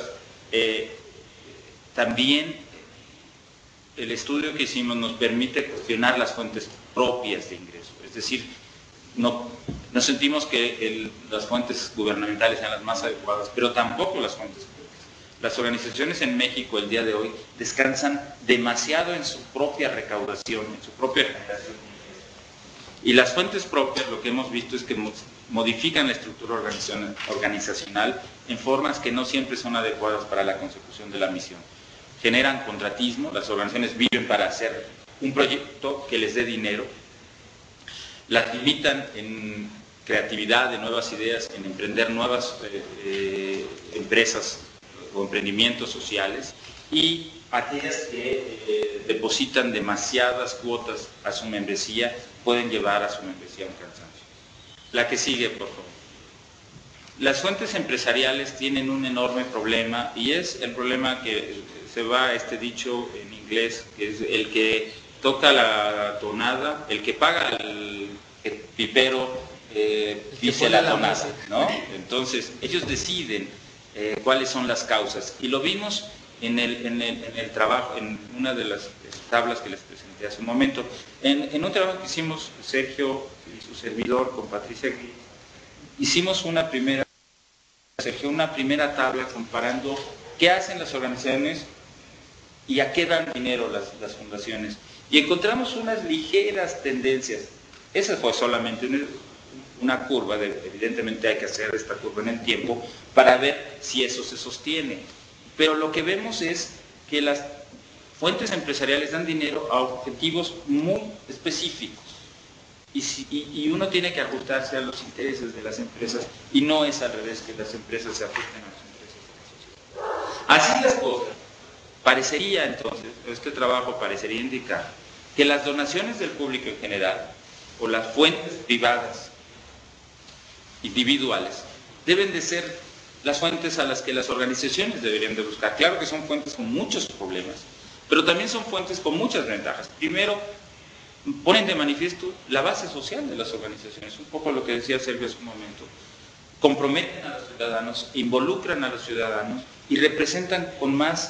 también el estudio que hicimos nos permite cuestionar las fuentes propias de ingreso, es decir, no sentimos que las fuentes gubernamentales sean las más adecuadas, pero tampoco las fuentes propias. Las organizaciones en México el día de hoy descansan demasiado en su propia recaudación, en su propia generación. Y las fuentes propias, lo que hemos visto es que modifican la estructura organizacional en formas que no siempre son adecuadas para la consecución de la misión. Generan contratismo, las organizaciones viven para hacer un proyecto que les dé dinero, las limitan en creatividad de nuevas ideas, en emprender nuevas empresas o emprendimientos sociales, y aquellas que depositan demasiadas cuotas a su membresía pueden llevar a su membresía a un cansancio. La que sigue, por favor. Las fuentes empresariales tienen un enorme problema, y es el problema que se va a este dicho en inglés, que es el que toca la tonada, el que paga el pipero dice la tonada, ¿no? Entonces, ellos deciden cuáles son las causas, y lo vimos en el trabajo, en una de las tablas que les presenté hace un momento, en un trabajo que hicimos Sergio y su servidor con Patricia Gris, hicimos una primera tabla comparando qué hacen las organizaciones y a qué dan dinero las fundaciones, y encontramos unas ligeras tendencias. Esa fue solamente una curva, evidentemente hay que hacer esta curva en el tiempo para ver si eso se sostiene. Pero lo que vemos es que las fuentes empresariales dan dinero a objetivos muy específicos y uno tiene que ajustarse a los intereses de las empresas, y no es al revés, que las empresas se ajusten a los intereses de la sociedad. Así las cosas, parecería entonces, este trabajo parecería indicar que las donaciones del público en general o las fuentes privadas individuales deben de ser las fuentes a las que las organizaciones deberían de buscar. Claro que son fuentes con muchos problemas, pero también son fuentes con muchas ventajas. Primero, ponen de manifiesto la base social de las organizaciones, un poco lo que decía Sergio hace un momento. Comprometen a los ciudadanos, involucran a los ciudadanos y representan con más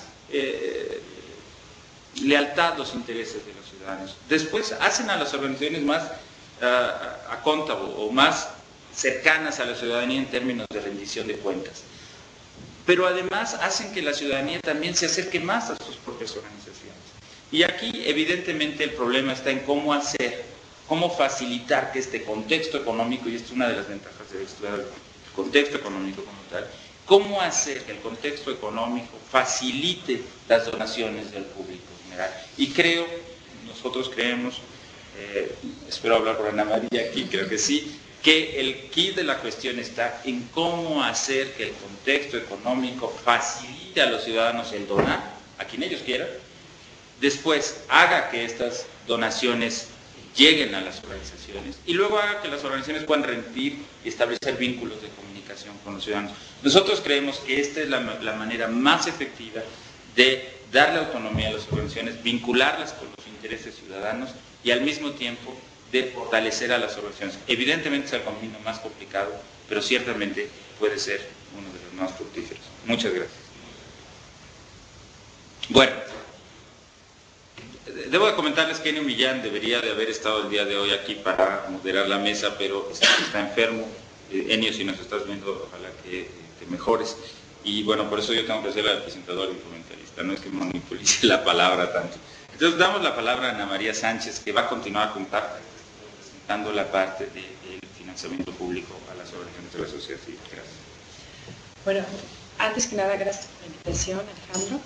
lealtad los intereses de los ciudadanos. Después hacen a las organizaciones más accountable o más cercanas a la ciudadanía en términos de rendición de cuentas. Pero además hacen que la ciudadanía también se acerque más a sus propias organizaciones. Y aquí evidentemente el problema está en cómo facilitar que este contexto económico, y esta es una de las ventajas de estudiar el contexto económico como tal, cómo hacer que el contexto económico facilite las donaciones del público general. Y nosotros creemos, espero hablar por Ana María aquí, creo que sí, que el kit de la cuestión está en cómo hacer que el contexto económico facilite a los ciudadanos el donar, a quien ellos quieran, después haga que estas donaciones lleguen a las organizaciones y luego haga que las organizaciones puedan rendir y establecer vínculos de comunicación con los ciudadanos. Nosotros creemos que esta es la manera más efectiva de darle autonomía a las organizaciones, vincularlas con los intereses ciudadanos y al mismo tiempo de fortalecer a las organizaciones. Evidentemente es el camino más complicado, pero ciertamente puede ser uno de los más fructíferos. Muchas gracias. Bueno, debo de comentarles que Enio Millán debería de haber estado el día de hoy aquí para moderar la mesa, pero está enfermo. Enio, si nos estás viendo, ojalá que te mejores. Y bueno, por eso yo tengo que ser el presentador y comentarista, no es que monopolice la palabra tanto. Entonces damos la palabra a Ana María Sánchez, que va a continuar presentando la parte del financiamiento público a las organizaciones de la sociedad civil. Gracias. Bueno, antes que nada, gracias por la invitación, Alejandro.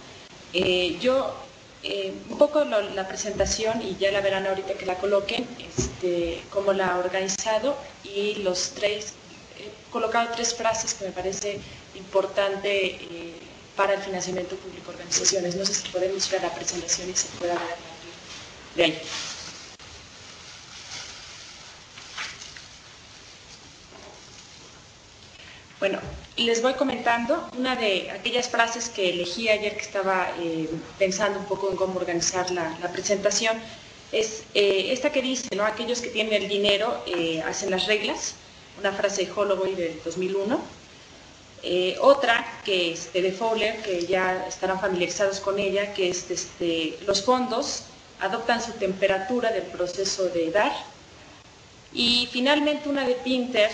Un poco la presentación, y ya la verán ahorita que la coloquen, cómo la ha organizado, y he colocado 3 frases que me parece importante para el financiamiento público de organizaciones. No sé si podemos ir a la presentación y se pueda ver a partir de ahí. Bueno, les voy comentando una de aquellas frases que elegí ayer que estaba pensando un poco en cómo organizar la presentación. Es esta que dice, ¿no? Aquellos que tienen el dinero hacen las reglas, una frase de Holloway del 2001. Otra que es de Fowler, que ya estarán familiarizados con ella, que es los fondos adoptan su temperatura del proceso de dar. Y finalmente una de Pinter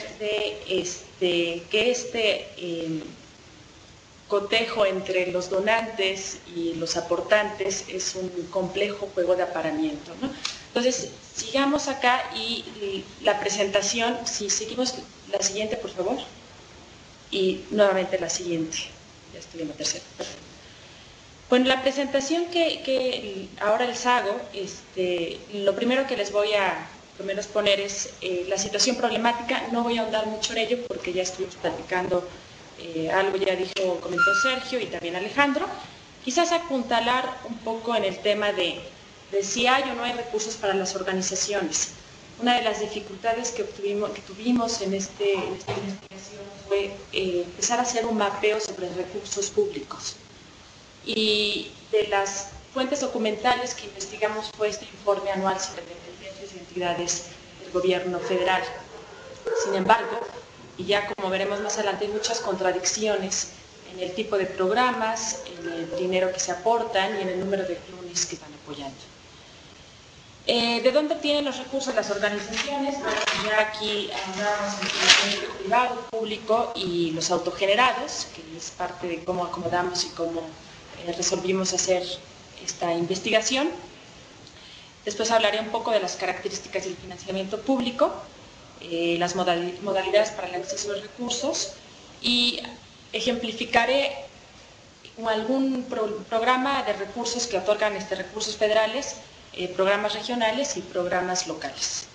que cotejo entre los donantes y los aportantes es un complejo juego de aparamiento, ¿no? Entonces, sigamos acá y la presentación, si seguimos la siguiente, por favor, y nuevamente la siguiente, ya estoy en la tercera. Bueno, la presentación que ahora les hago, lo primero que les voy a poner es la situación problemática. No voy a ahondar mucho en ello porque ya estuvimos platicando algo, comentó Sergio y también Alejandro. Quizás apuntalar un poco en el tema de si hay o no hay recursos para las organizaciones. Una de las dificultades que tuvimos en esta investigación fue empezar a hacer un mapeo sobre recursos públicos. Y de las fuentes documentales que investigamos fue este informe anual sobre dependencias y entidades del gobierno federal. Sin embargo, y ya como veremos más adelante, hay muchas contradicciones en el tipo de programas, en el dinero que se aportan y en el número de clunes que están apoyando. ¿De dónde tienen los recursos las organizaciones? Bueno, ya aquí hablamos del financiamiento privado, público y los autogenerados, que es parte de cómo acomodamos y cómo resolvimos hacer esta investigación. Después hablaré un poco de las características del financiamiento público, las modalidades para el acceso a los recursos, y ejemplificaré algún programa de recursos que otorgan recursos federales, programas regionales y programas locales.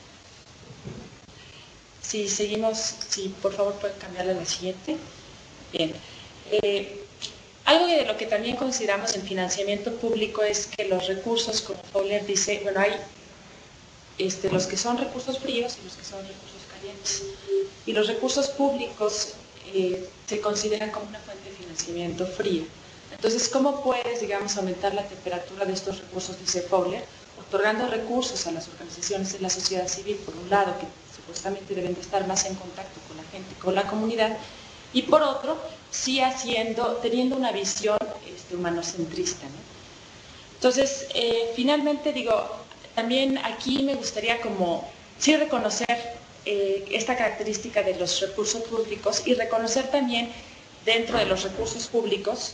Si seguimos, si por favor pueden cambiarle a la siguiente. Bien. Algo de lo que también consideramos en financiamiento público es que los recursos, como Fowler dice, bueno, hay los que son recursos fríos y los que son recursos calientes. Y los recursos públicos se consideran como una fuente de financiamiento frío. Entonces, ¿cómo puedes, aumentar la temperatura de estos recursos, dice Fowler? Otorgando recursos a las organizaciones de la sociedad civil, por un lado, que supuestamente deben de estar más en contacto con la gente, con la comunidad, y por otro, sí teniendo una visión humanocentrista, ¿no? Entonces, finalmente también aquí me gustaría sí reconocer esta característica de los recursos públicos y reconocer también dentro de los recursos públicos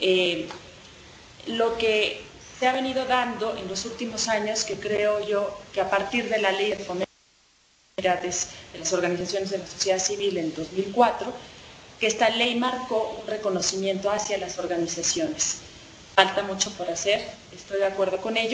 lo que se ha venido dando en los últimos años, que creo yo que a partir de la ley de fomento de las organizaciones de la sociedad civil en 2004, que esta ley marcó un reconocimiento hacia las organizaciones. Falta mucho por hacer, estoy de acuerdo con ello,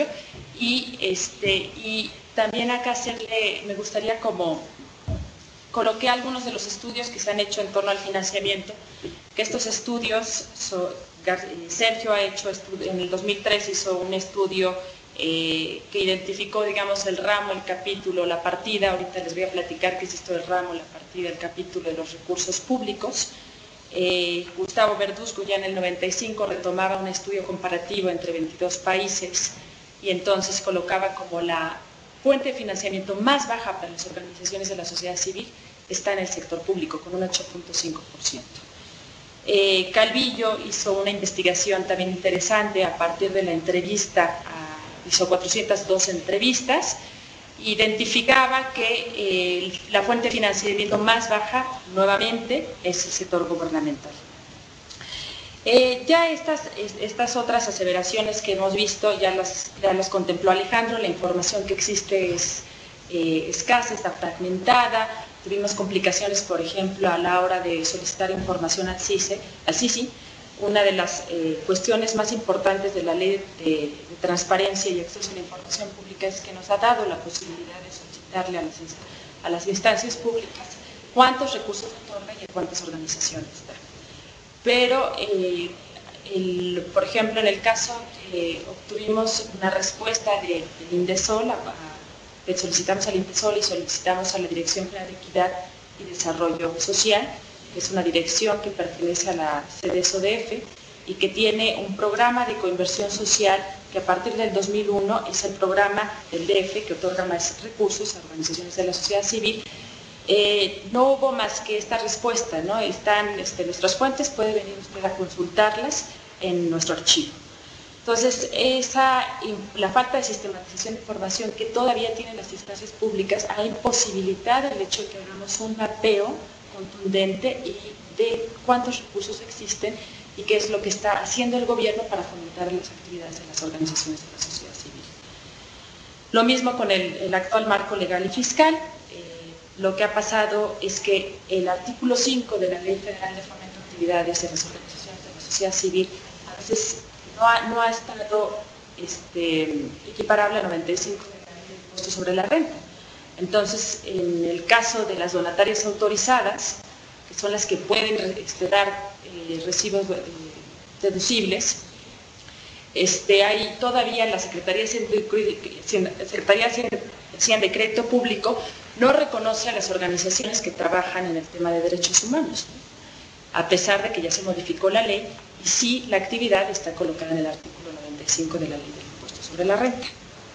y también acá me gustaría como coloqué algunos de los estudios que se han hecho en torno al financiamiento, que estos estudios, Sergio ha hecho, en el 2003 hizo un estudio que identificó, digamos, el ramo, el capítulo, la partida. Ahorita les voy a platicar qué es esto del ramo, la partida, el capítulo de los recursos públicos. Gustavo Verduzco ya en el 95 retomaba un estudio comparativo entre 22 países y entonces colocaba como la fuente de financiamiento más baja para las organizaciones de la sociedad civil está en el sector público, con un 8.5%. Calvillo hizo una investigación también interesante a partir de la entrevista, hizo 402 entrevistas, identificaba que la fuente de financiamiento más baja, nuevamente, es el sector gubernamental. Ya estas otras aseveraciones que hemos visto, ya las contempló Alejandro. La información que existe es escasa, está fragmentada. Tuvimos complicaciones, por ejemplo, a la hora de solicitar información al CICI. Una de las cuestiones más importantes de la ley de transparencia y acceso a la información pública es que nos ha dado la posibilidad de solicitarle a las instancias públicas cuántos recursos otorga y a cuántas organizaciones da. Pero, por ejemplo, en el caso que obtuvimos una respuesta del INDESOL, que solicitamos al INDESOL y solicitamos a la Dirección General de Equidad y Desarrollo Social, que es una dirección que pertenece a la CDSODF y que tiene un programa de coinversión social que a partir del 2001 es el programa del DF que otorga más recursos a organizaciones de la sociedad civil. No hubo más que esta respuesta, ¿no? Están nuestras fuentes, puede venir usted a consultarlas en nuestro archivo. Entonces, la falta de sistematización de información que todavía tienen las instancias públicas ha imposibilitado el hecho de que hagamos un mapeo contundente y de cuántos recursos existen y qué es lo que está haciendo el gobierno para fomentar las actividades de las organizaciones de la sociedad civil. Lo mismo con el actual marco legal y fiscal. Lo que ha pasado es que el artículo 5 de la Ley Federal de Fomento de Actividades de las Organizaciones de la Sociedad Civil a veces no ha estado equiparable a 95 de la Ley del Impuesto sobre la Renta. Entonces, en el caso de las donatarias autorizadas, que son las que pueden dar recibos deducibles, hay todavía la Secretaría de Decreto Público no reconoce a las organizaciones que trabajan en el tema de derechos humanos, ¿no? A pesar de que ya se modificó la ley y sí la actividad está colocada en el artículo 95 de la Ley del Impuesto sobre la Renta.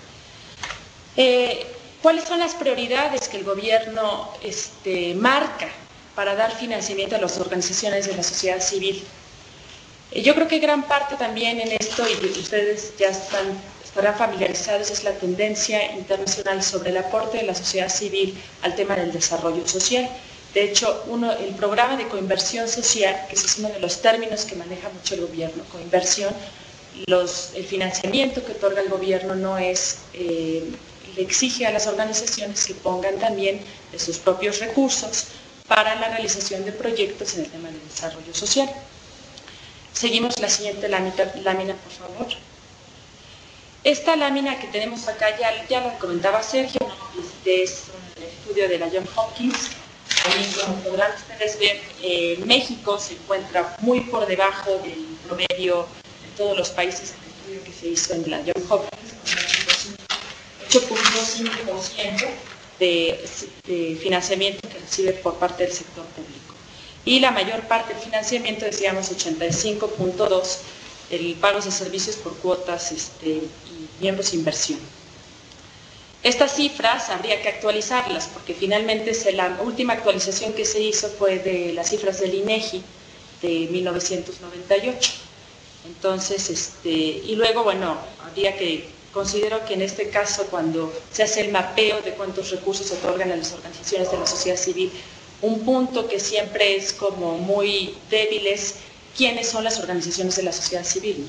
¿Cuáles son las prioridades que el gobierno marca para dar financiamiento a las organizaciones de la sociedad civil? Yo creo que gran parte también en esto, y ustedes ya estarán familiarizados, es la tendencia internacional sobre el aporte de la sociedad civil al tema del desarrollo social. De hecho, el programa de coinversión social, que ese es uno de los términos que maneja mucho el gobierno, coinversión, el financiamiento que otorga el gobierno no es, le exige a las organizaciones que pongan también de sus propios recursos para la realización de proyectos en el tema del desarrollo social. Seguimos la siguiente lámina, por favor. Esta lámina que tenemos acá ya la comentaba Sergio, es un estudio de la Johns Hopkins. Como podrán ustedes ver, México se encuentra muy por debajo del promedio de todos los países en el estudio que se hizo en la Johns Hopkins, con 8.5% de financiamiento que recibe por parte del sector público. Y la mayor parte del financiamiento, decíamos 85.2%, el pago de servicios por cuotas y miembros de inversión. Estas cifras habría que actualizarlas porque finalmente la última actualización que se hizo fue de las cifras del INEGI de 1998. Entonces, y luego, bueno, considero que en este caso, cuando se hace el mapeo de cuántos recursos otorgan a las organizaciones de la sociedad civil, un punto que siempre es como muy débil es quiénes son las organizaciones de la sociedad civil.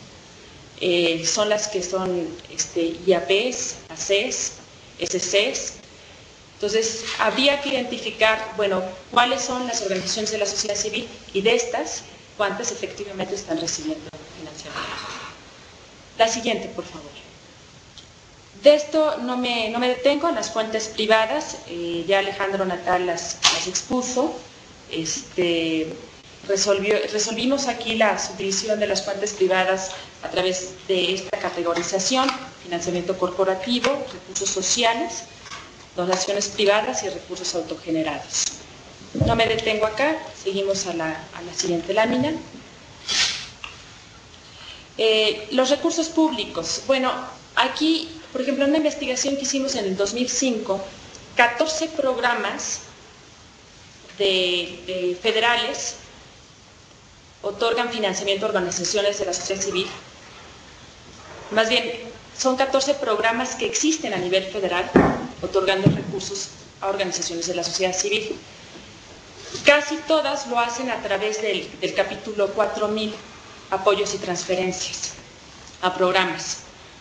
Son las que son IAPs, ACES, SCs. Entonces, habría que identificar, bueno, cuáles son las organizaciones de la sociedad civil y de estas, cuántas efectivamente están recibiendo financiamiento. La siguiente, por favor. De esto no me detengo en las fuentes privadas, ya Alejandro Natal las expuso. Resolvimos aquí la subdivisión de las fuentes privadas a través de esta categorización: financiamiento corporativo, recursos sociales, donaciones privadas y recursos autogenerados. No me detengo acá, seguimos a la siguiente lámina. Los recursos públicos. Bueno, aquí, por ejemplo, en una investigación que hicimos en el 2005, 14 programas de federales otorgan financiamiento a organizaciones de la sociedad civil. Más bien, son 14 programas que existen a nivel federal otorgando recursos a organizaciones de la sociedad civil. Casi todas lo hacen a través del capítulo 4000, apoyos y transferencias a programas.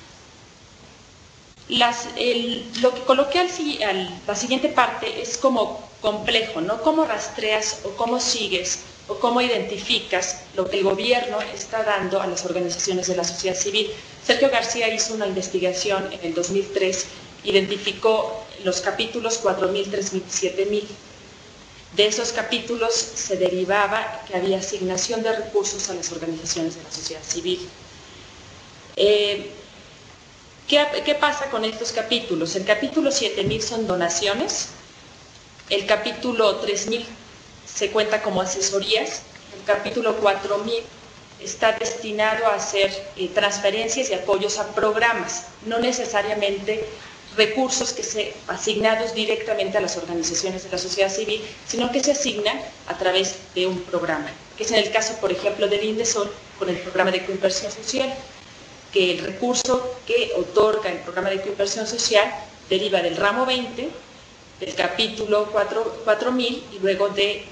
Lo que coloqué a la siguiente parte es como complejo, ¿no? ¿Cómo rastreas o cómo sigues o cómo identificas lo que el gobierno está dando a las organizaciones de la sociedad civil? Sergio García hizo una investigación en el 2003, identificó los capítulos 4000, 3000, 7000. De esos capítulos se derivaba que había asignación de recursos a las organizaciones de la sociedad civil. ¿Qué pasa con estos capítulos? El capítulo 7000 son donaciones, el capítulo 3000 se cuenta como asesorías, el capítulo 4000 está destinado a hacer transferencias y apoyos a programas, no necesariamente recursos que se asignados directamente a las organizaciones de la sociedad civil, sino que se asignan a través de un programa, que es en el caso, por ejemplo, del INDESOL con el programa de coinversión social, que el recurso que otorga el programa de coinversión social deriva del ramo 20, del capítulo 4000 y luego de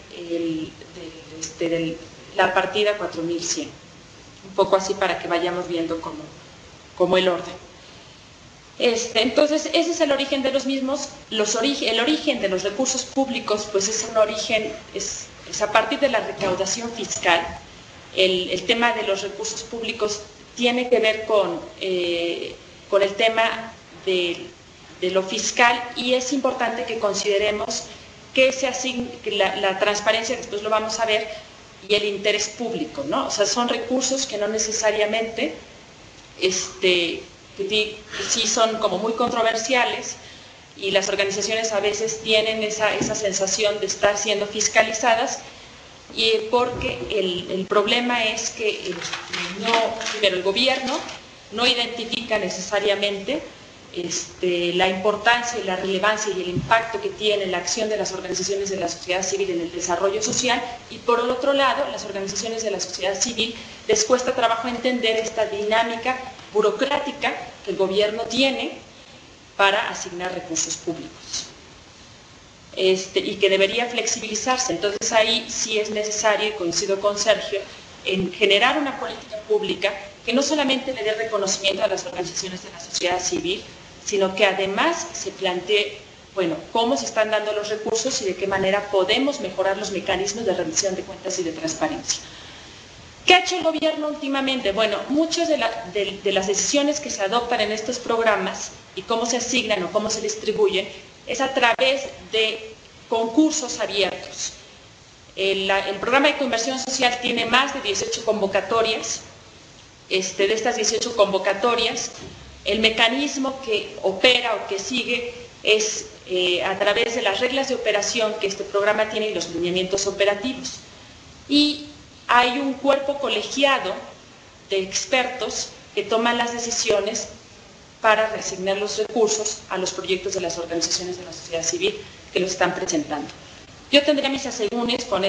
la partida 4100. Un poco así para que vayamos viendo como el orden. Entonces, ese es el origen de los mismos. El origen de los recursos públicos, pues es un origen, es a partir de la recaudación fiscal. El tema de los recursos públicos tiene que ver con el tema de lo fiscal, y es importante que consideremos que la transparencia, después lo vamos a ver, y el interés público, ¿no? O sea, son recursos que no necesariamente que sí son como muy controversiales, y las organizaciones a veces tienen esa sensación de estar siendo fiscalizadas, y porque el problema es que primero el gobierno no identifica necesariamente la importancia y la relevancia y el impacto que tiene la acción de las organizaciones de la sociedad civil en el desarrollo social, y por el otro lado, las organizaciones de la sociedad civil les cuesta trabajo entender esta dinámica burocrática que el gobierno tiene para asignar recursos públicos y que debería flexibilizarse. Entonces ahí sí es necesario, y coincido con Sergio, en generar una política pública que no solamente le dé reconocimiento a las organizaciones de la sociedad civil, sino que además se plantee, bueno, cómo se están dando los recursos y de qué manera podemos mejorar los mecanismos de rendición de cuentas y de transparencia. ¿Qué ha hecho el gobierno últimamente? Bueno, muchas de las decisiones que se adoptan en estos programas y cómo se asignan o cómo se distribuyen es a través de concursos abiertos. El programa de coinversión social tiene más de 18 convocatorias. De estas 18 convocatorias, el mecanismo que opera o que sigue es a través de las reglas de operación que este programa tiene y los lineamientos operativos. Y hay un cuerpo colegiado de expertos que toman las decisiones para reasignar los recursos a los proyectos de las organizaciones de la sociedad civil que los están presentando. Yo tendría mis asegúnes con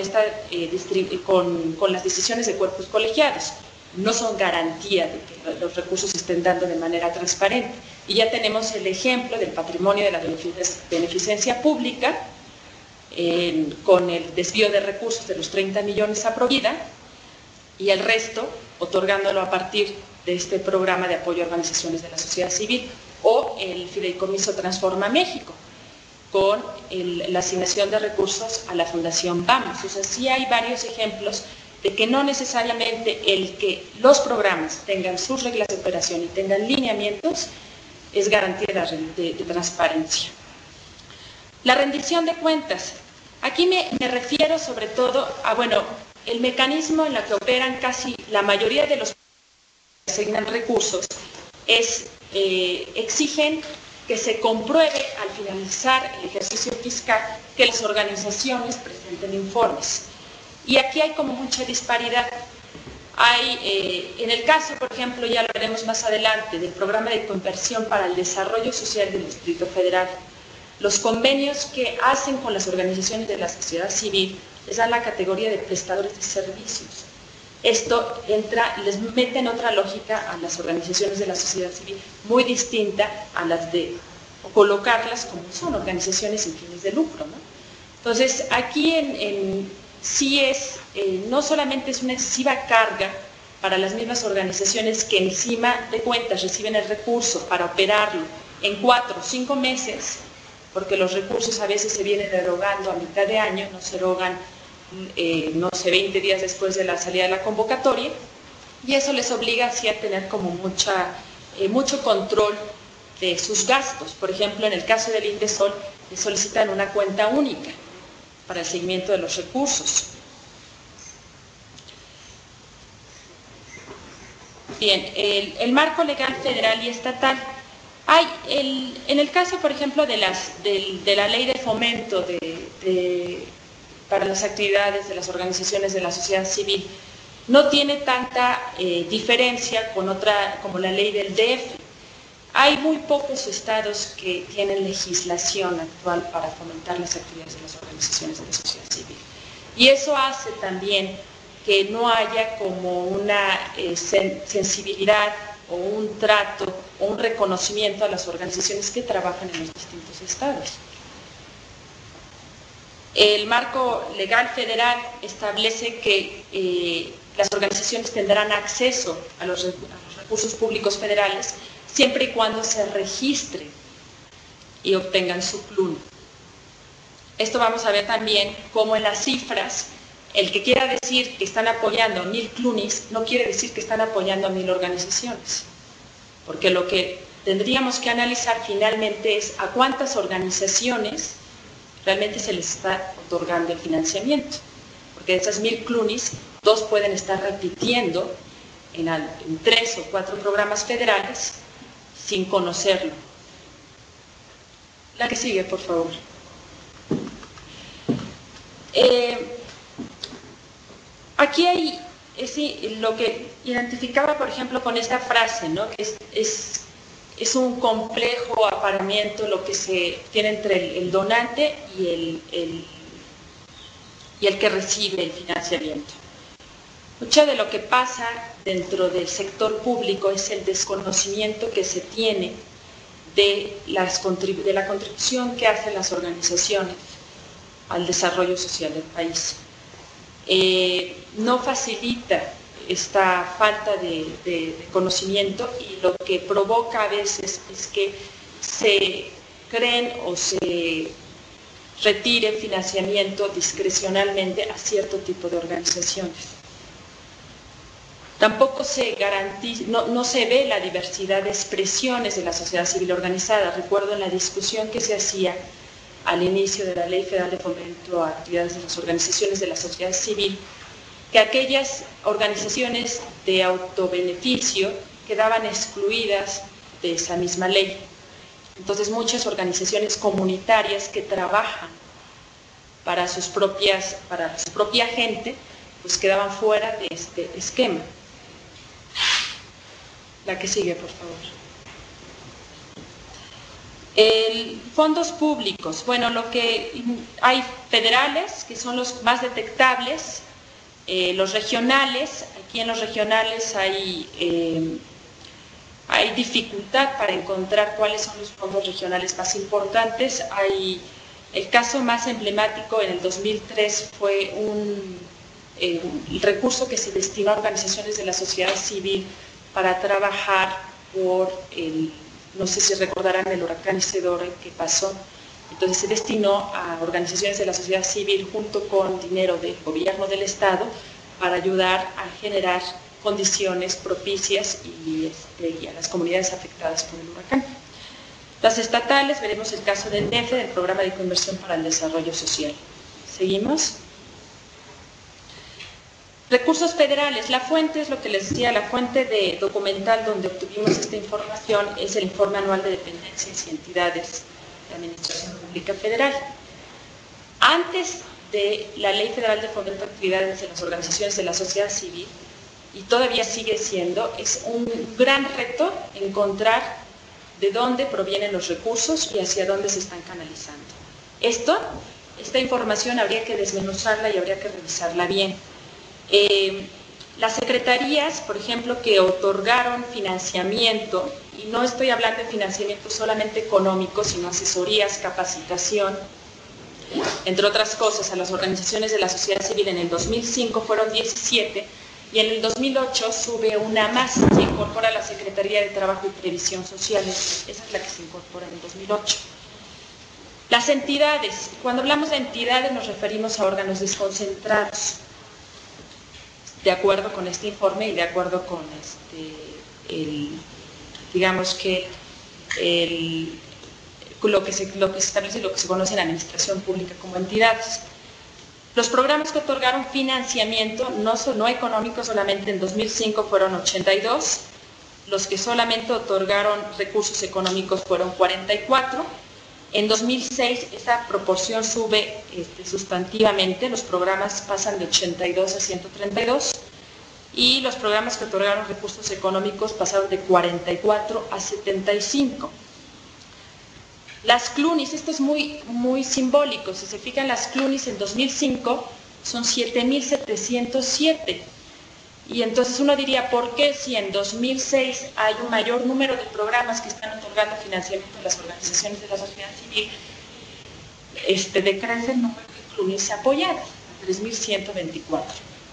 las decisiones de cuerpos colegiados. No son garantía de que los recursos se estén dando de manera transparente. Y ya tenemos el ejemplo del patrimonio de la beneficencia pública, con el desvío de recursos de los 30 millones a Provida, y el resto otorgándolo a partir de este programa de apoyo a organizaciones de la sociedad civil, o el Fideicomiso Transforma México. con la asignación de recursos a la Fundación Vamos. O sea, sí hay varios ejemplos de que no necesariamente el que los programas tengan sus reglas de operación y tengan lineamientos es garantía de transparencia. La rendición de cuentas. Aquí me refiero sobre todo a, bueno, el mecanismo en el que operan casi la mayoría de los que asignan recursos es, exigen que se compruebe al finalizar el ejercicio fiscal que las organizaciones presenten informes. Y aquí hay como mucha disparidad. Hay, en el caso, por ejemplo, ya lo veremos más adelante, del programa de conversión para el desarrollo social del Distrito Federal, los convenios que hacen con las organizaciones de la sociedad civil les dan la categoría de prestadores de servicios. Esto les mete en otra lógica a las organizaciones de la sociedad civil, muy distinta a las de colocarlas como son organizaciones sin fines de lucro, ¿no? Entonces, aquí sí es, no solamente es una excesiva carga para las mismas organizaciones que encima de cuentas reciben el recurso para operarlo en 4 o 5 meses, porque los recursos a veces se vienen erogando a mitad de año, no se erogan, no sé, 20 días después de la salida de la convocatoria, y eso les obliga así a tener como mucho control de sus gastos. Por ejemplo, en el caso del INDESOL, les solicitan una cuenta única para el seguimiento de los recursos. Bien, el marco legal federal y estatal. En el caso, por ejemplo, de la ley de fomento para las actividades de las organizaciones de la sociedad civil, no tiene tanta diferencia con otra, como la ley del DF. Hay muy pocos estados que tienen legislación actual para fomentar las actividades de las organizaciones de la sociedad civil. Y eso hace también que no haya como una sensibilidad o un trato o un reconocimiento a las organizaciones que trabajan en los distintos estados. El marco legal federal establece que las organizaciones tendrán acceso a los recursos públicos federales siempre y cuando se registren y obtengan su CLUN. Esto vamos a ver también cómo en las cifras, el que quiera decir que están apoyando a 1000 CLUNIs no quiere decir que están apoyando a 1000 organizaciones, porque lo que tendríamos que analizar finalmente es a cuántas organizaciones realmente se les está otorgando el financiamiento, porque de esas 1000 CLUNIs, 2 pueden estar repitiendo en 3 o 4 programas federales sin conocerlo. La que sigue, por favor. Aquí hay lo que identificaba, por ejemplo, con esta frase, ¿no? Que es un complejo aparamiento lo que se tiene entre el donante y el que recibe el financiamiento. Mucho de lo que pasa dentro del sector público es el desconocimiento que se tiene de la contribución que hacen las organizaciones al desarrollo social del país. No facilita esta falta de conocimiento y lo que provoca a veces es que se creen o se retire financiamiento discrecionalmente a cierto tipo de organizaciones. Tampoco se garantiza, no se ve la diversidad de expresiones de la sociedad civil organizada. Recuerdo en la discusión que se hacía al inicio de la Ley Federal de Fomento a Actividades de las Organizaciones de la Sociedad Civil, que aquellas organizaciones de autobeneficio quedaban excluidas de esa misma ley. Entonces, muchas organizaciones comunitarias que trabajan para su propia gente, pues quedaban fuera de este esquema. La que sigue, por favor. Fondos públicos. Bueno, lo que hay federales, que son los más detectables, los regionales. Aquí en los regionales hay dificultad para encontrar cuáles son los fondos regionales más importantes. El caso más emblemático en el 2003 fue el recurso que se destinó a organizaciones de la sociedad civil para trabajar por no sé si recordarán el huracán Isidoro que pasó Entonces se destinó a organizaciones de la sociedad civil junto con dinero del gobierno del Estado para ayudar a generar condiciones propicias y a las comunidades afectadas por el huracán. Las estatales, veremos el caso del DEFE, del Programa de Conversión para el Desarrollo Social. Seguimos. Recursos federales. La fuente es lo que les decía, la fuente de documental donde obtuvimos esta información es el Informe Anual de Dependencias y Entidades de Administración Pública Federal. Antes de la Ley Federal de Fomento de Actividades de las Organizaciones de la Sociedad Civil, y todavía sigue siendo, es un gran reto encontrar de dónde provienen los recursos y hacia dónde se están canalizando. Esta información habría que desmenuzarla y habría que revisarla bien. Las secretarías, por ejemplo, que otorgaron financiamiento, y no estoy hablando de financiamiento solamente económico, sino asesorías, capacitación, entre otras cosas, a las organizaciones de la sociedad civil en el 2005 fueron 17, y en el 2008 sube una más, se incorpora la Secretaría de Trabajo y Previsión Social, esa es la que se incorpora en el 2008. Las entidades, cuando hablamos de entidades nos referimos a órganos desconcentrados, de acuerdo con este informe y de acuerdo con lo que se establece y lo que se conoce en la administración pública como entidades. Los programas que otorgaron financiamiento, no económico, solamente en 2005 fueron 82, los que solamente otorgaron recursos económicos fueron 44, en 2006 esa proporción sube sustantivamente, los programas pasan de 82 a 132 y los programas que otorgaron recursos económicos pasaron de 44 a 75. Las CLUNIs, esto es muy simbólico, si se fijan, las CLUNIs en 2005 son 7.707. Y entonces uno diría, ¿por qué si en 2006 hay un mayor número de programas que están otorgando financiamiento a las organizaciones de la sociedad civil, decrece el número de CLUNIs apoyadas, 3.124?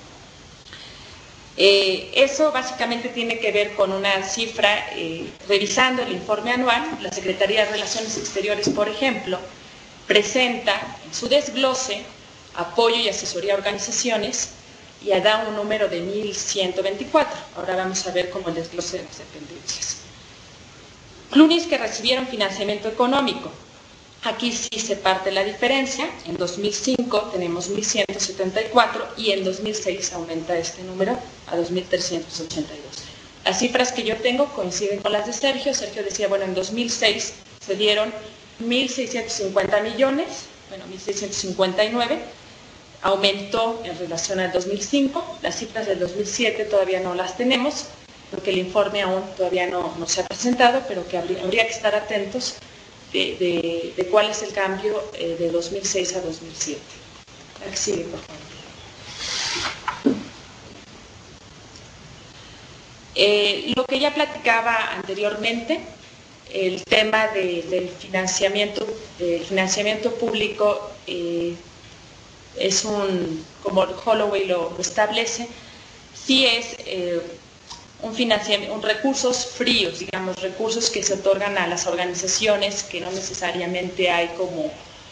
Eso básicamente tiene que ver con una cifra, revisando el informe anual, la Secretaría de Relaciones Exteriores, por ejemplo, presenta en su desglose apoyo y asesoría a organizaciones y da un número de 1.124. Ahora vamos a ver cómo el desglose de las dependencias. CLUNIs que recibieron financiamiento económico. Aquí sí se parte la diferencia, en 2005 tenemos 1.174 y en 2006 aumenta este número a 2.382. Las cifras que yo tengo coinciden con las de Sergio. Sergio decía, bueno, en 2006 se dieron 1.650 millones, bueno, 1.659, aumentó en relación al 2005, las cifras del 2007 todavía no las tenemos, porque el informe aún todavía no se ha presentado, pero que habría que estar atentos de cuál es el cambio de 2006 a 2007. Aquí sigue, por favor. Lo que ya platicaba anteriormente, el tema del financiamiento público es como Holloway lo establece, sí es recursos fríos, digamos, recursos que se otorgan a las organizaciones, que no necesariamente hay como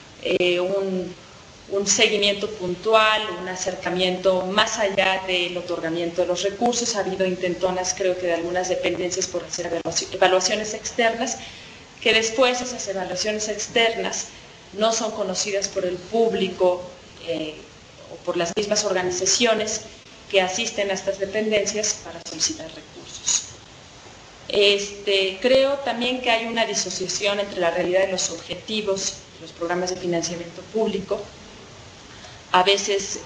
un seguimiento puntual, un acercamiento más allá del otorgamiento de los recursos. Ha habido intentonas, creo que de algunas dependencias, por hacer evaluaciones externas, que después esas evaluaciones externas no son conocidas por el público o por las mismas organizaciones que asisten a estas dependencias para solicitar recursos. Creo también que hay una disociación entre la realidad y los objetivos de los programas de financiamiento público. A veces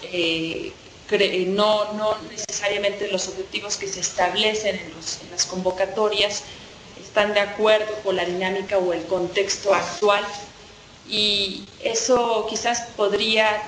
no necesariamente los objetivos que se establecen en las convocatorias están de acuerdo con la dinámica o el contexto actual, y eso quizás podría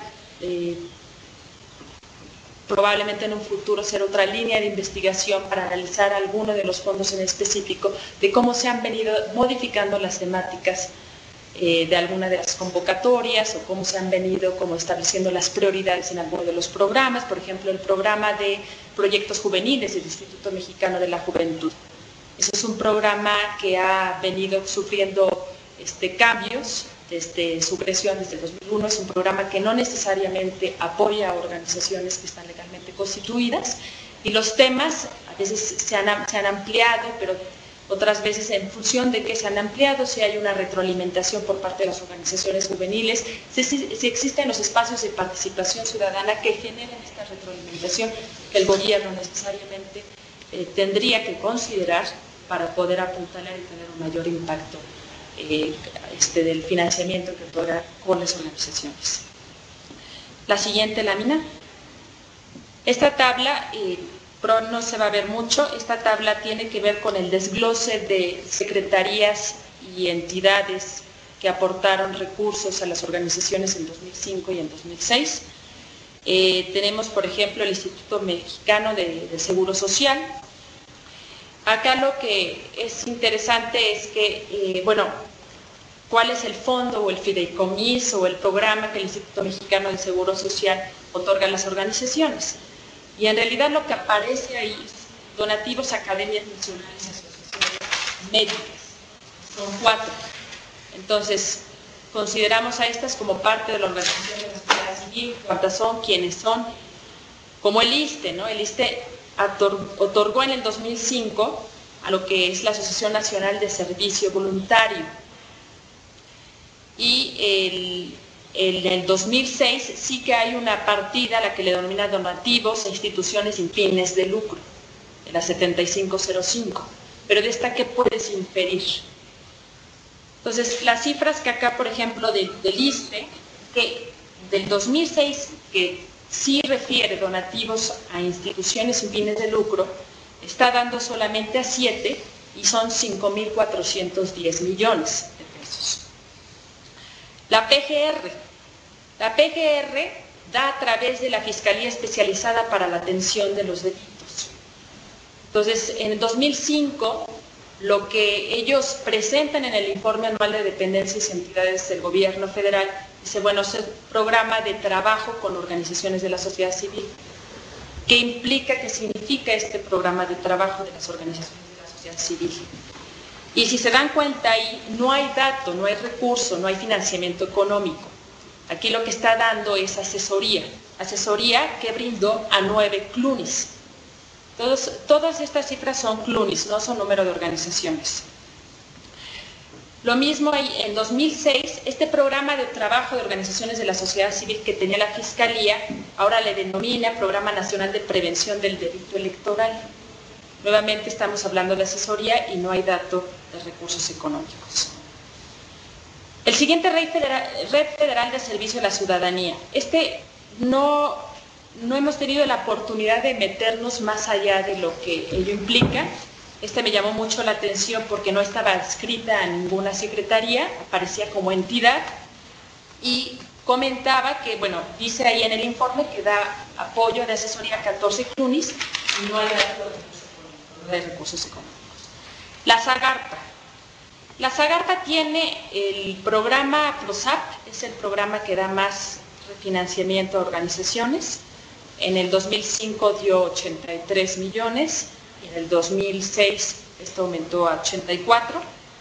probablemente en un futuro ser otra línea de investigación para analizar alguno de los fondos en específico, de cómo se han venido modificando las temáticas de alguna de las convocatorias, o cómo se han venido como estableciendo las prioridades en alguno de los programas. Por ejemplo, el programa de proyectos juveniles del Instituto Mexicano de la Juventud. Ese es un programa que ha venido sufriendo cambios, desde su creación, desde el 2001, es un programa que no necesariamente apoya a organizaciones que están legalmente constituidas, y los temas a veces se han ampliado, pero otras veces en función de que se han ampliado, si hay una retroalimentación por parte de las organizaciones juveniles, si existen los espacios de participación ciudadana que generen esta retroalimentación que el gobierno necesariamente tendría que considerar para poder apuntalar y tener un mayor impacto del financiamiento que pueda con las organizaciones. La siguiente lámina. Esta tabla no se va a ver mucho. Esta tabla tiene que ver con el desglose de secretarías y entidades que aportaron recursos a las organizaciones en 2005 y en 2006. Tenemos, por ejemplo, el Instituto Mexicano de Seguro Social. Acá lo que es interesante es que, bueno, cuál es el fondo o el fideicomiso o el programa que el Instituto Mexicano de Seguro Social otorga a las organizaciones. Y en realidad lo que aparece ahí es donativos a academias nacionales y asociaciones médicas. Son 4. Entonces, consideramos a estas como parte de la organización de la sociedad civil. ¿Cuántas son? ¿Quiénes son? Como el ISSSTE, ¿no? El ISSSTE otorgó en el 2005 a lo que es la Asociación Nacional de Servicio Voluntario. Y en el 2006 sí que hay una partida a la que le denomina donativos a instituciones sin fines de lucro, en la 7505. Pero de esta, ¿qué puedes inferir? Entonces, las cifras que acá, por ejemplo, del ISSSTE, que del 2006, que sí refiere donativos a instituciones sin fines de lucro, está dando solamente a 7 y son 5.410 millones de pesos. La PGR da a través de la Fiscalía Especializada para la Atención de los Delitos. Entonces, en el 2005, lo que ellos presentan en el informe anual de dependencias y entidades del gobierno federal, dice, bueno, es el programa de trabajo con organizaciones de la sociedad civil. ¿Qué implica, qué significa este programa de trabajo de las organizaciones de la sociedad civil? Y si se dan cuenta ahí, no hay dato, no hay recurso, no hay financiamiento económico. Aquí lo que está dando es asesoría que brindó a 9 CLUNYs. Todas estas cifras son CLUNYs, no son número de organizaciones. Lo mismo en 2006, este programa de trabajo de organizaciones de la sociedad civil que tenía la Fiscalía, ahora le denomina Programa Nacional de Prevención del Delito Electoral. Nuevamente estamos hablando de asesoría y no hay dato de recursos económicos. El siguiente Red Federal de Servicio a la Ciudadanía. No hemos tenido la oportunidad de meternos más allá de lo que ello implica. Me llamó mucho la atención porque no estaba adscrita a ninguna secretaría, aparecía como entidad y comentaba que, bueno, dice ahí en el informe que da apoyo de asesoría a 14 CLUNYs y no hay dato de recursos económicos. La SAGARTA tiene el programa PROSAP, es el programa que da más refinanciamiento a organizaciones. En el 2005 dio 83 millones, en el 2006 esto aumentó a 84.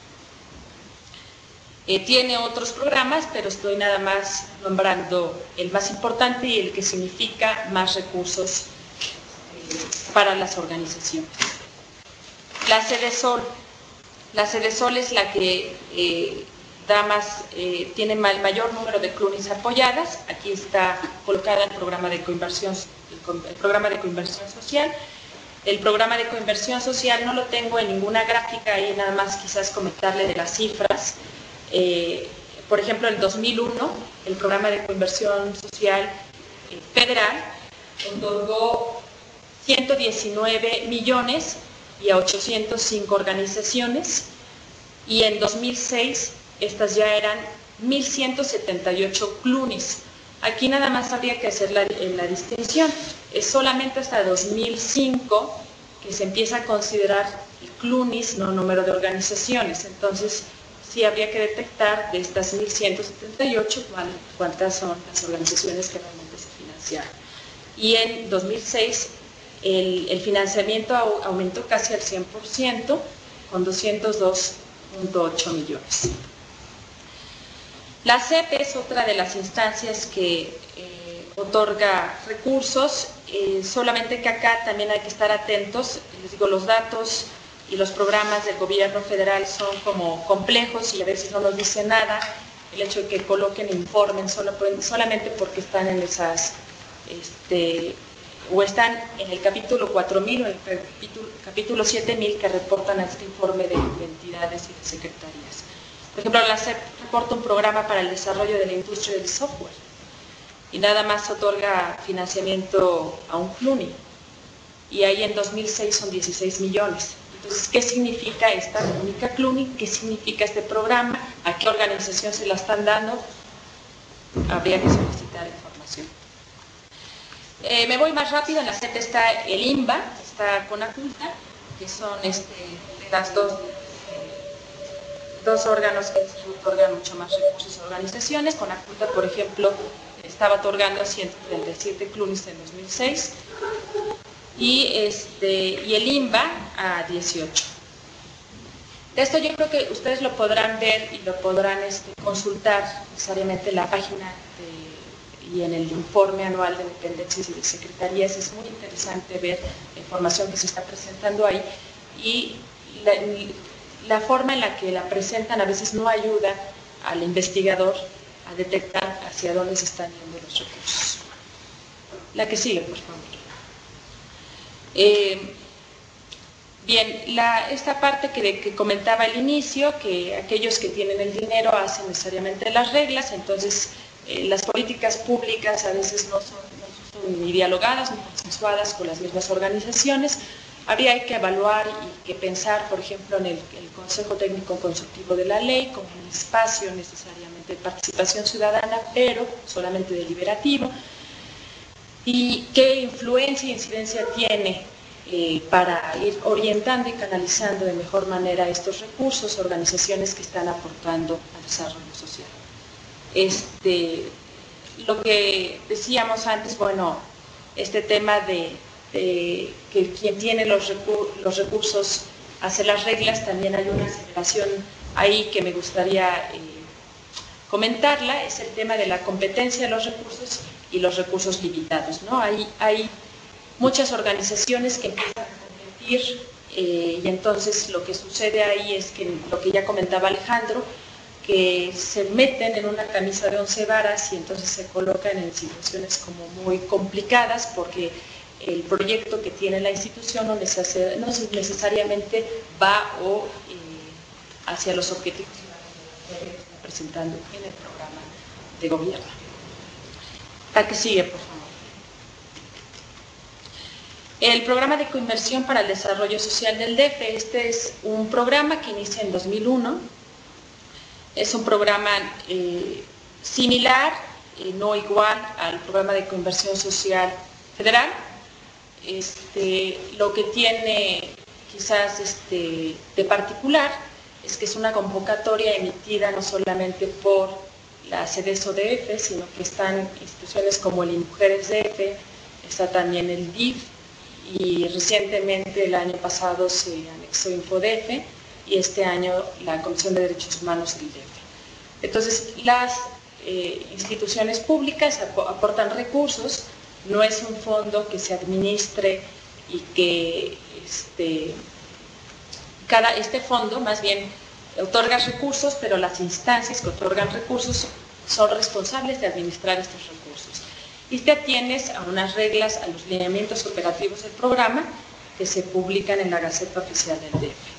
Tiene otros programas, pero estoy nada más nombrando el más importante y el que significa más recursos para las organizaciones. La Sedesol es la que tiene el mayor número de CLUNYs apoyadas. Aquí está colocada el programa de coinversión social. El programa de coinversión social no lo tengo en ninguna gráfica, ahí nada más quizás comentarle de las cifras. Por ejemplo, en 2001, el programa de coinversión social federal otorgó 119 millones y a 805 organizaciones, y en 2006 estas ya eran 1.178 CLUNYs. Aquí nada más habría que hacer la distinción. Es solamente hasta 2005 que se empieza a considerar CLUNYs, no número de organizaciones. Entonces, sí habría que detectar de estas 1.178 cuántas son las organizaciones que realmente se financiaron. Y en 2006 el financiamiento aumentó casi al 100%, con 202.8 millones. La SEP es otra de las instancias que otorga recursos, solamente que acá también hay que estar atentos. Les digo, los datos y los programas del gobierno federal son como complejos y a veces no nos dice nada. El hecho de que coloquen e informen solamente porque están en esas, o están en el capítulo 4000 o en el capítulo 7000 que reportan a este informe de entidades y de secretarías. Por ejemplo, la SEP reporta un programa para el desarrollo de la industria del software y nada más otorga financiamiento a un CLUNY, y ahí en 2006 son 16 millones. Entonces, ¿qué significa esta única CLUNY? ¿Qué significa este programa? ¿A qué organización se la están dando? Habría que solicitar información. Me voy más rápido. En la SEP está el INBA, está CONACULTA, que son las dos órganos que otorgan mucho más recursos a organizaciones. CONACULTA, por ejemplo, estaba otorgando 137 CLUNYs en 2006 y el INBA a 18. De esto yo creo que ustedes lo podrán ver y lo podrán consultar necesariamente en la página y en el informe anual de dependencias y de secretarías. Es muy interesante ver la información que se está presentando ahí, y la forma en la que la presentan a veces no ayuda al investigador a detectar hacia dónde se están yendo los recursos. La que sigue, por favor. Bien, esta parte que comentaba al inicio, que aquellos que tienen el dinero hacen necesariamente las reglas. Entonces las políticas públicas a veces no son ni dialogadas ni consensuadas con las mismas organizaciones. Habría que evaluar y que pensar, por ejemplo, en el Consejo Técnico Consultivo de la Ley como un espacio necesariamente de participación ciudadana, pero solamente deliberativo, y qué influencia e incidencia tiene para ir orientando y canalizando de mejor manera estos recursos, organizaciones que están aportando al desarrollo social. Lo que decíamos antes, bueno, este tema de que quien tiene los recursos hace las reglas, también hay una aceleración ahí que me gustaría comentarla, es el tema de la competencia de los recursos y los recursos limitados, ¿no? Hay muchas organizaciones que empiezan a competir y entonces lo que sucede ahí es que lo que ya comentaba Alejandro, que se meten en una camisa de 11 varas y entonces se colocan en situaciones como muy complicadas, porque el proyecto que tiene la institución no necesariamente va hacia los objetivos que está presentando en el programa de gobierno. La que sigue, por favor. El programa de coinversión para el desarrollo social del DF. Este es un programa que inicia en 2001. Es un programa similar, no igual al programa de coinversión social federal. Lo que tiene quizás de particular es que es una convocatoria emitida no solamente por la CEDESO DF, sino que están instituciones como el INMujeres DF, está también el DIF, y recientemente el año pasado se anexó InfoDF y este año la Comisión de Derechos Humanos del DF. Entonces, las instituciones públicas aportan recursos. No es un fondo que se administre y que este fondo más bien otorga recursos, pero las instancias que otorgan recursos son responsables de administrar estos recursos. Y te atienes a unas reglas, a los lineamientos operativos del programa que se publican en la Gaceta Oficial del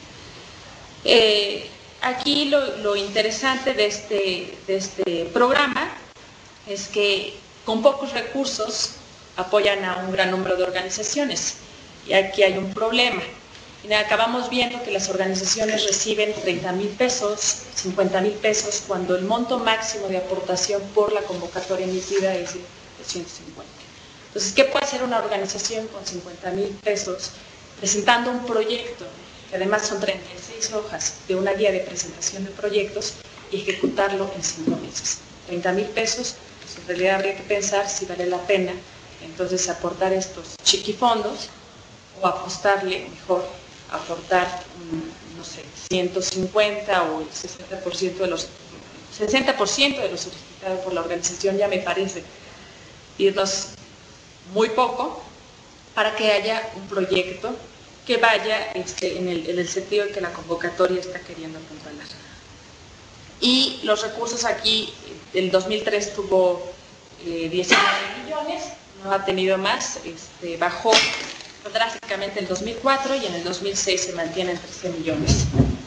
DF. Aquí lo interesante de este programa es que con pocos recursos apoyan a un gran número de organizaciones, y aquí hay un problema. Acabamos viendo que las organizaciones reciben 30,000 pesos, 50,000 pesos, cuando el monto máximo de aportación por la convocatoria emitida es de 250. Entonces, ¿qué puede hacer una organización con 50,000 pesos presentando un proyecto, que además son 36 hojas de una guía de presentación de proyectos, y ejecutarlo en 5 meses? 30,000 pesos, pues en realidad habría que pensar si vale la pena entonces aportar estos chiquifondos o apostarle mejor, aportar, no sé, 150 o el 60% de los 60% de lo solicitado por la organización ya me parece irnos muy poco, para que haya un proyecto que vaya en el sentido de que la convocatoria está queriendo apuntalar. Y los recursos aquí, el 2003 tuvo 19 millones, no ha tenido más, bajó drásticamente el 2004 y en el 2006 se mantiene en 13 millones.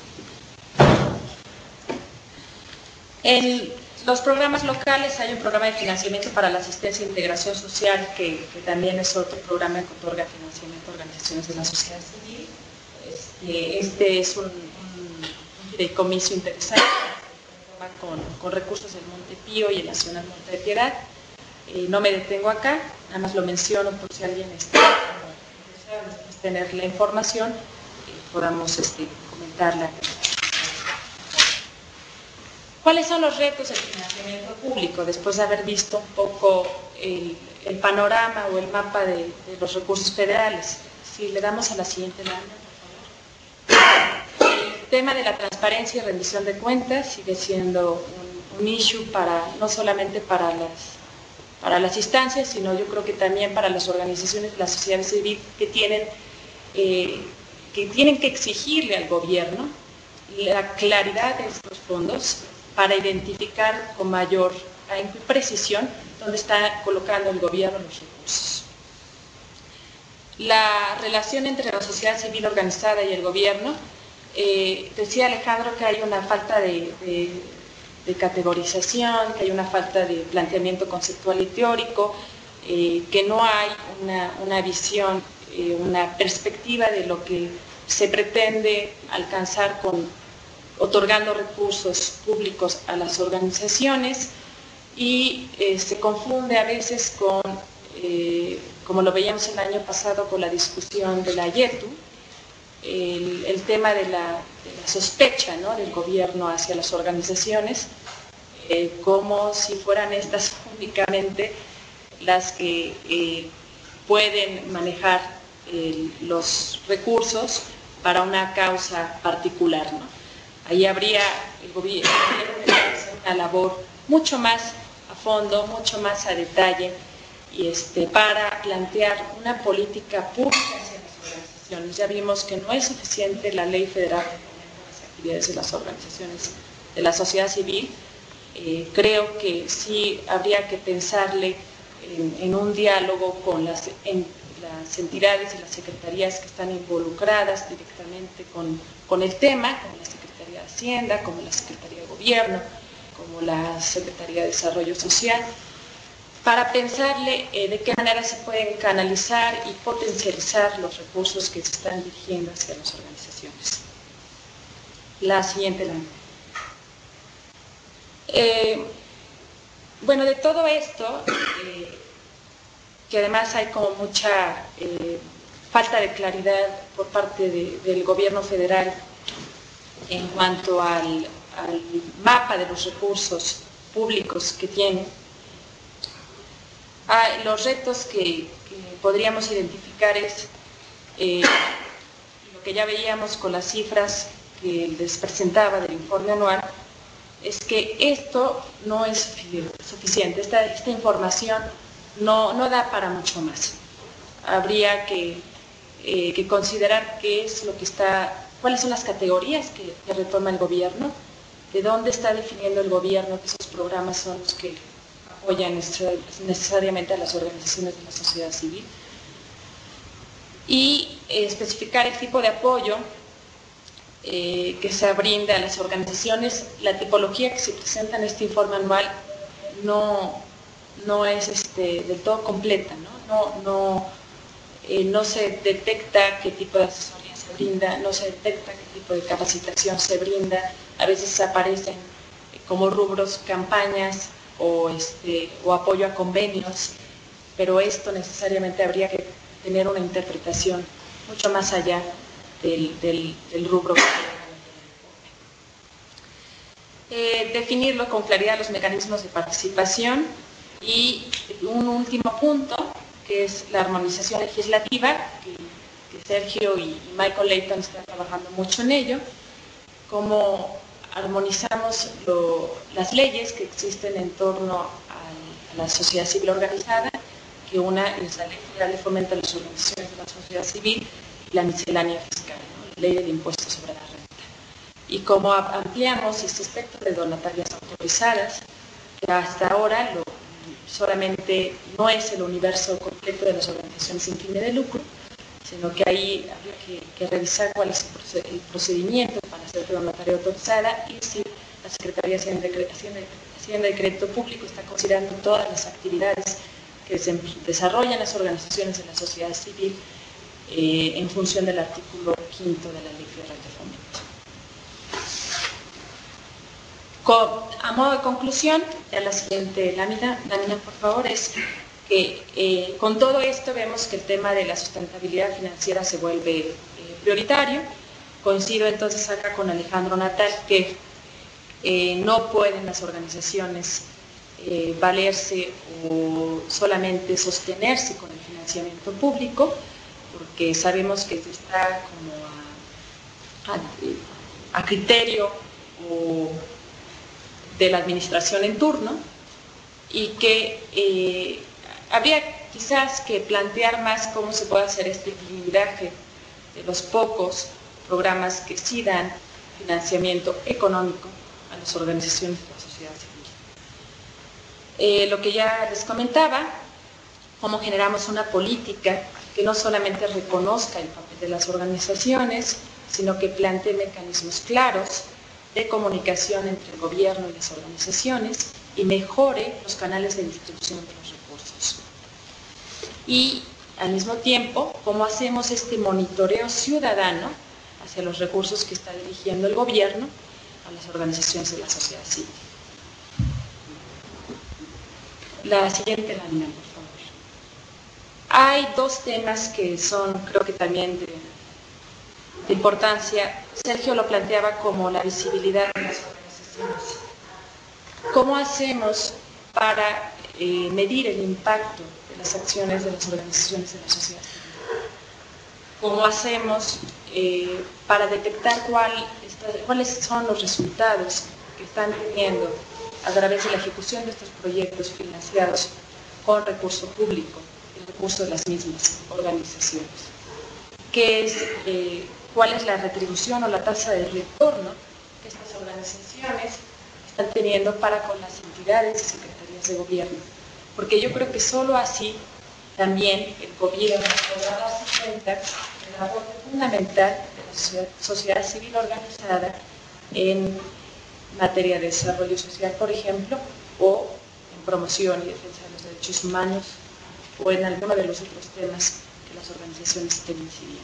En los programas locales hay un programa de financiamiento para la asistencia e integración social que también es otro programa que otorga financiamiento a organizaciones de la sociedad civil. Este es un fideicomiso interesante con recursos del Montepío y el Nacional Monte de Piedad. No me detengo acá, nada más lo menciono por si alguien está interesado en tener la información, podamos comentarla. ¿Cuáles son los retos del financiamiento público? Después de haber visto un poco el panorama o el mapa de los recursos federales. Si le damos a la siguiente lámina, por favor. El tema de la transparencia y rendición de cuentas sigue siendo un issue no solamente para las instancias, sino yo creo que también para las organizaciones de la sociedad civil que tienen que exigirle al gobierno la claridad de estos fondos, para identificar con mayor precisión dónde está colocando el gobierno los recursos. La relación entre la sociedad civil organizada y el gobierno, decía Alejandro que hay una falta de categorización, que hay una falta de planteamiento conceptual y teórico, que no hay una visión, una perspectiva de lo que se pretende alcanzar otorgando recursos públicos a las organizaciones, y se confunde a veces con, como lo veíamos el año pasado con la discusión de la YETU, el tema de la sospecha, ¿no?, del gobierno hacia las organizaciones, como si fueran estas únicamente las que pueden manejar los recursos para una causa particular, ¿no? Ahí habría el gobierno que hacer una labor mucho más a fondo, mucho más a detalle, y para plantear una política pública hacia las organizaciones. Ya vimos que no es suficiente la ley federal de las actividades de las organizaciones de la sociedad civil. Creo que sí habría que pensarle en un diálogo con las entidades y las secretarías que están involucradas directamente con el tema, como la Secretaría de Hacienda, como la Secretaría de Gobierno, como la Secretaría de Desarrollo Social, para pensarle de qué manera se pueden canalizar y potencializar los recursos que se están dirigiendo hacia las organizaciones. La siguiente lámina. Bueno, de todo esto, que además hay como mucha falta de claridad por parte del gobierno federal en cuanto al mapa de los recursos públicos que tiene. Los retos que podríamos identificar es lo que ya veíamos con las cifras que les presentaba del informe anual, es que esto no es suficiente, esta información no da para mucho más. Habría que considerar qué es lo que cuáles son las categorías que retoma el gobierno, de dónde está definiendo el gobierno que esos programas son los que apoyan necesariamente a las organizaciones de la sociedad civil, y especificar el tipo de apoyo que se brinda a las organizaciones. La tipología que se presenta en este informe anual no es del todo completa, no se detecta qué tipo de asesoría se brinda, no se detecta qué tipo de capacitación se brinda. A veces aparecen como rubros campañas o apoyo a convenios, pero esto necesariamente habría que tener una interpretación mucho más allá del rubro. Definirlo con claridad los mecanismos de participación, y un último punto que es la armonización legislativa, que Sergio y Michael Layton están trabajando mucho en ello, como armonizamos las leyes que existen en torno a la sociedad civil organizada, que una es la Ley Federal de Fomento a las Organizaciones de la Sociedad Civil y la miscelánea fiscal, ¿no? La Ley del Impuesto sobre la Renta. Y como ampliamos este aspecto de donatarias autorizadas, que hasta ahora solamente no es el universo completo de las organizaciones sin fines de lucro, sino que ahí habría que revisar cuál es el procedimiento para ser donataria autorizada y si la Secretaría de Hacienda y Crédito Público está considerando todas las actividades que se desarrollan las organizaciones de la sociedad civil en función del artículo 5º de la Ley Federal de Fomento. A modo de conclusión, ya la siguiente lámina por favor, es que con todo esto vemos que el tema de la sustentabilidad financiera se vuelve prioritario. Coincido entonces acá con Alejandro Natal que no pueden las organizaciones valerse o solamente sostenerse con el financiamiento público, porque sabemos que esto está como a criterio de la administración en turno, y que habría quizás que plantear más cómo se puede hacer este equilibraje de los pocos programas que sí dan financiamiento económico a las organizaciones de la sociedad civil. Lo que ya les comentaba, cómo generamos una política que no solamente reconozca el papel de las organizaciones, sino que plantee mecanismos claros de comunicación entre el gobierno y las organizaciones y mejore los canales de distribución de los recursos. Y al mismo tiempo, cómo hacemos este monitoreo ciudadano hacia los recursos que está dirigiendo el gobierno a las organizaciones de la sociedad civil. La siguiente lámina, por favor. Hay dos temas que son, creo que también de importancia. Sergio lo planteaba como la visibilidad de las organizaciones. ¿Cómo hacemos para medir el impacto de las acciones de las organizaciones de la sociedad civil? ¿Cómo hacemos para detectar cuáles son los resultados que están teniendo a través de la ejecución de estos proyectos financiados con recurso público, el recurso de las mismas organizaciones? ¿Cuál es la retribución o la tasa de retorno que estas organizaciones están teniendo para con las entidades y secretarías de gobierno? Porque yo creo que solo así también el gobierno podrá darse cuenta del aporte fundamental de la sociedad civil organizada en materia de desarrollo social, por ejemplo, o en promoción y defensa de los derechos humanos, o en alguno de los otros temas que las organizaciones estén incidiendo.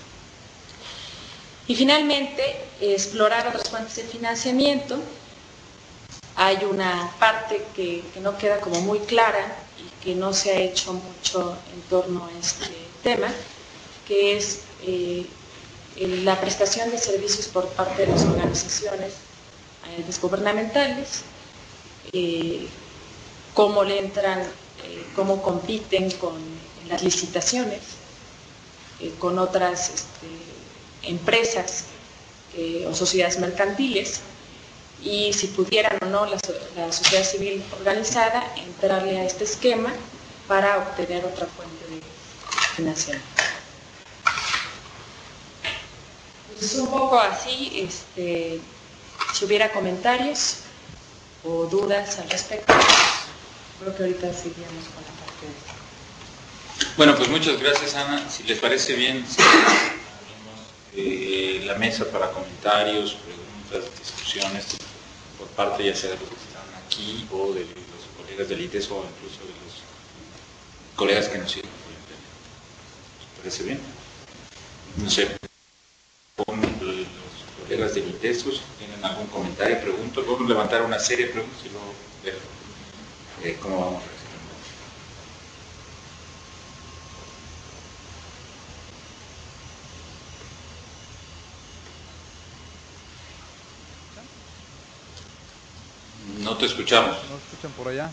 Y finalmente, explorar otras fuentes de financiamiento. Hay una parte que no queda como muy clara y que no se ha hecho mucho en torno a este tema, que es la prestación de servicios por parte de las organizaciones a entes gubernamentales, cómo le entran, cómo compiten con las licitaciones, con otras empresas o sociedades mercantiles, y si pudieran o no la sociedad civil organizada entrarle a este esquema para obtener otra fuente de financiamiento. Pues un poco así, si hubiera comentarios o dudas al respecto, creo que ahorita seguiríamos con la parte de... Bueno, pues muchas gracias, Ana. Si les parece bien, la mesa para comentarios, preguntas, discusiones por parte ya sea de los que están aquí o de los colegas del ITES o incluso de los colegas que nos siguen por internet. ¿Les parece bien? No sé, los colegas del ITES tienen algún comentario, preguntas, vamos a levantar una serie de preguntas y luego ver cómo vamos a responder. No te escuchamos. ¿No escuchan por allá?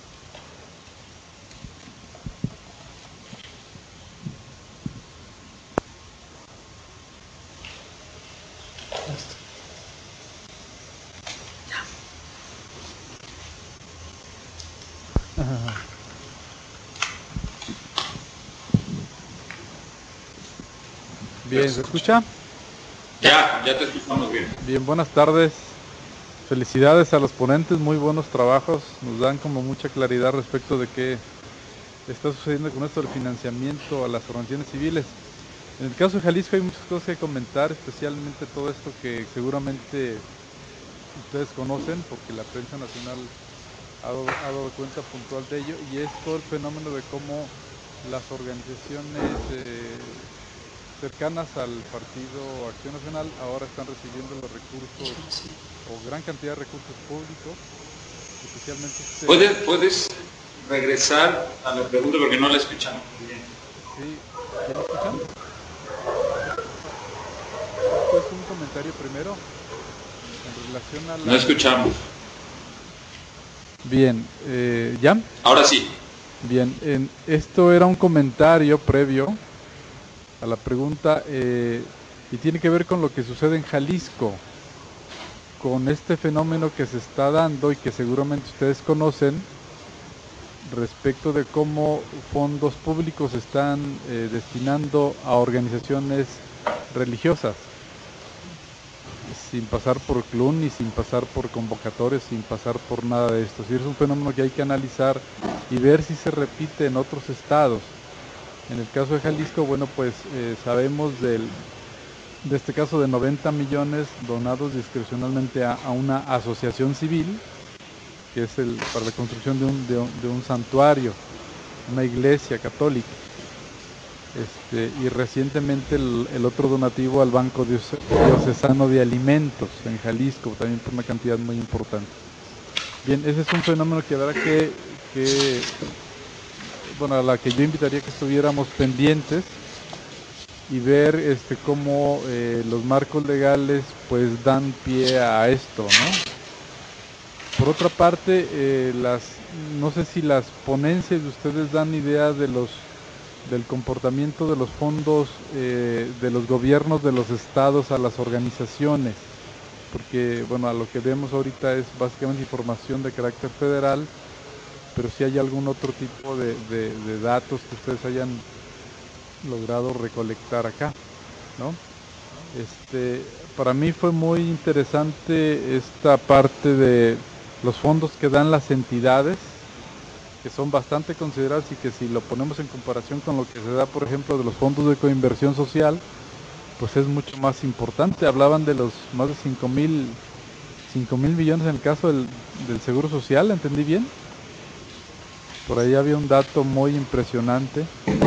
Bien, ¿se escucha? Ya te escuchamos bien. Bien, buenas tardes. Felicidades a los ponentes, muy buenos trabajos. Nos dan como mucha claridad respecto de qué está sucediendo con esto del financiamiento a las organizaciones civiles. En el caso de Jalisco hay muchas cosas que comentar, especialmente todo esto que seguramente ustedes conocen, porque la prensa nacional ha dado cuenta puntual de ello, y es todo el fenómeno de cómo las organizaciones cercanas al Partido Acción Nacional ahora están recibiendo los recursos o gran cantidad de recursos públicos, especialmente ¿Puedes regresar a la pregunta porque no la escuchamos bien? Sí, ¿ya me escuchan? Esto es un comentario primero en relación a la... No escuchamos. Bien, ¿ya? Ahora sí. Bien, esto era un comentario previo a la pregunta y tiene que ver con lo que sucede en Jalisco, con este fenómeno que se está dando y que seguramente ustedes conocen respecto de cómo fondos públicos se están destinando a organizaciones religiosas, sin pasar por CLUN ni sin pasar por convocatorias, sin pasar por nada de esto. Es un fenómeno que hay que analizar y ver si se repite en otros estados. En el caso de Jalisco, bueno, pues sabemos de este caso de 90 millones donados discrecionalmente a una asociación civil, que es para la construcción de un santuario, una iglesia católica. Y recientemente el otro donativo al Banco Diocesano de Alimentos en Jalisco, también por una cantidad muy importante. Bien, ese es un fenómeno que habrá que bueno, a la que yo invitaría que estuviéramos pendientes y ver cómo los marcos legales pues dan pie a esto, ¿no? Por otra parte, no sé si las ponencias de ustedes dan idea del comportamiento de los fondos de los gobiernos de los estados a las organizaciones, porque bueno, a lo que vemos ahorita es básicamente información de carácter federal, pero si hay algún otro tipo de datos que ustedes hayan logrado recolectar acá, ¿no? Para mí fue muy interesante esta parte de los fondos que dan las entidades, que son bastante considerados y que si lo ponemos en comparación con lo que se da, por ejemplo, de los fondos de coinversión social, pues es mucho más importante. Hablaban de los más de 5,000 millones en el caso del Seguro Social, ¿entendí bien? Por ahí había un dato muy impresionante.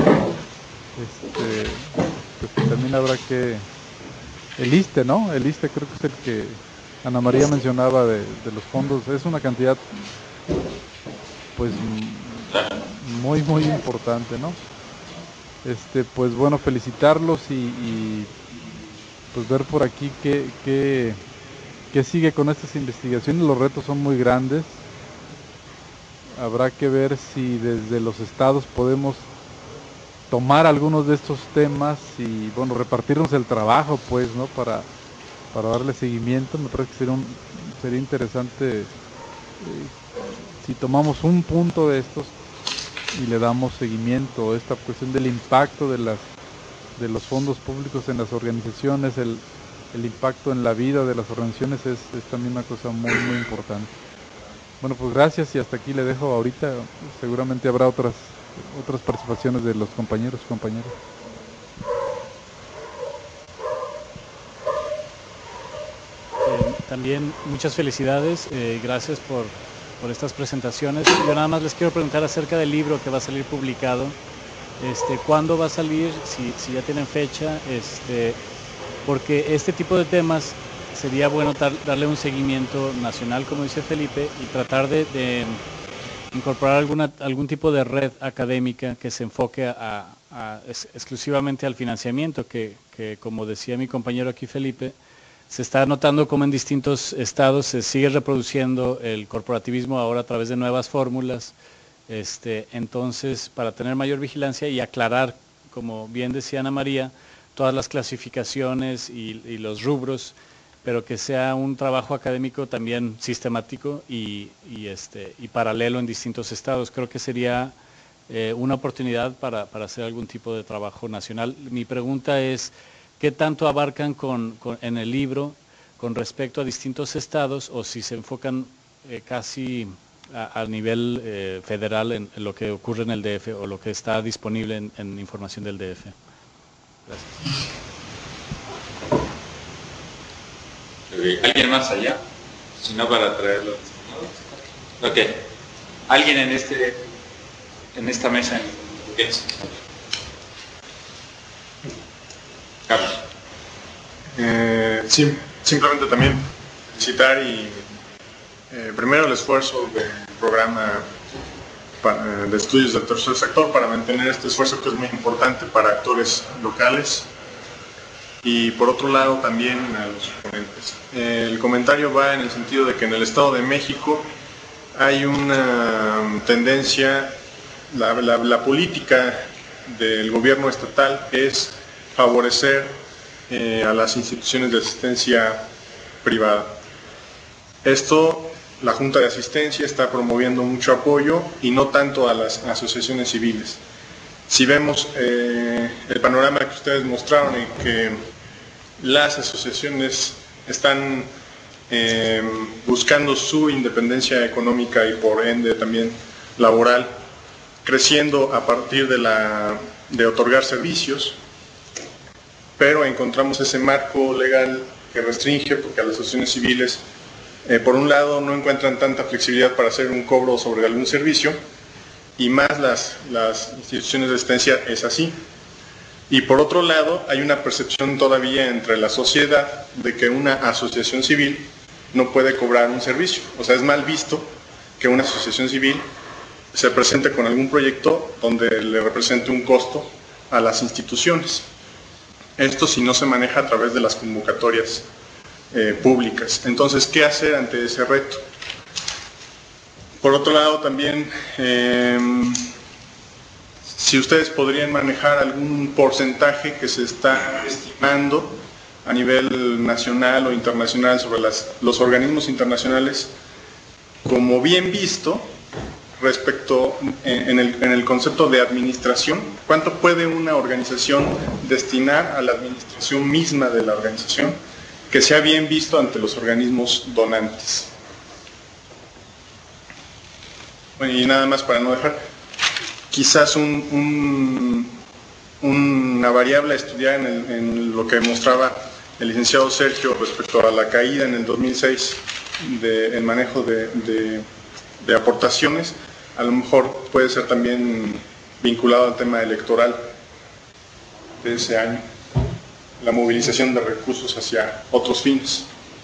Pues que también habrá que... El ISSSTE, ¿no? El ISSSTE creo que es el que Ana María mencionaba de los fondos. Es una cantidad pues muy muy importante, ¿no? Pues bueno, felicitarlos y pues ver por aquí qué sigue con estas investigaciones. Los retos son muy grandes. Habrá que ver si desde los estados podemos tomar algunos de estos temas y bueno, repartirnos el trabajo, pues, ¿no? Para darle seguimiento. Me parece que sería interesante si tomamos un punto de estos y le damos seguimiento a esta cuestión del impacto de los fondos públicos en las organizaciones, el impacto en la vida de las organizaciones es también una cosa muy muy importante. Bueno, pues gracias y hasta aquí le dejo ahorita. Seguramente habrá otras participaciones de los compañeros. También muchas felicidades, gracias por estas presentaciones. Yo nada más les quiero preguntar acerca del libro que va a salir publicado. ¿Cuándo va a salir? Si ya tienen fecha, porque este tipo de temas sería bueno darle un seguimiento nacional, como dice Felipe, y tratar de incorporar algún tipo de red académica que se enfoque exclusivamente al financiamiento, que como decía mi compañero aquí Felipe, se está notando como en distintos estados se sigue reproduciendo el corporativismo ahora a través de nuevas fórmulas. Entonces, para tener mayor vigilancia y aclarar, como bien decía Ana María, todas las clasificaciones y los rubros, pero que sea un trabajo académico también sistemático y paralelo en distintos estados. Creo que sería una oportunidad para hacer algún tipo de trabajo nacional. Mi pregunta es, ¿qué tanto abarcan en el libro con respecto a distintos estados, o si se enfocan casi a nivel federal en lo que ocurre en el DF o lo que está disponible en información del DF? Gracias. ¿Alguien más allá? Si no, para traerlo. Ok. ¿Alguien en esta mesa? Carlos. Sí, simplemente también felicitar primero el esfuerzo del programa de estudios del tercer sector para mantener este esfuerzo, que es muy importante para actores locales, y por otro lado también a los ponentes. El comentario va en el sentido de que en el Estado de México hay una tendencia, la política del gobierno estatal es favorecer a las instituciones de asistencia privada. Esto, la Junta de Asistencia está promoviendo mucho apoyo y no tanto a las asociaciones civiles. Si vemos el panorama que ustedes mostraron, en que las asociaciones están buscando su independencia económica y por ende también laboral, creciendo a partir de otorgar servicios, pero encontramos ese marco legal que restringe, porque a las asociaciones civiles, por un lado, no encuentran tanta flexibilidad para hacer un cobro sobre algún servicio, y más las instituciones de asistencia es así. Y por otro lado, hay una percepción todavía entre la sociedad de que una asociación civil no puede cobrar un servicio. O sea, es mal visto que una asociación civil se presente con algún proyecto donde le represente un costo a las instituciones. Esto si no se maneja a través de las convocatorias públicas. Entonces, ¿qué hacer ante ese reto? Por otro lado, también, si ustedes podrían manejar algún porcentaje que se está estimando a nivel nacional o internacional sobre los organismos internacionales, como bien visto, respecto en el concepto de administración, ¿cuánto puede una organización destinar a la administración misma de la organización que sea bien visto ante los organismos donantes? Bueno, y nada más para no dejar, quizás una variable a estudiar en lo que mostraba el licenciado Sergio respecto a la caída en el 2006 del manejo de aportaciones, a lo mejor puede ser también vinculado al tema electoral de ese año, la movilización de recursos hacia otros fines.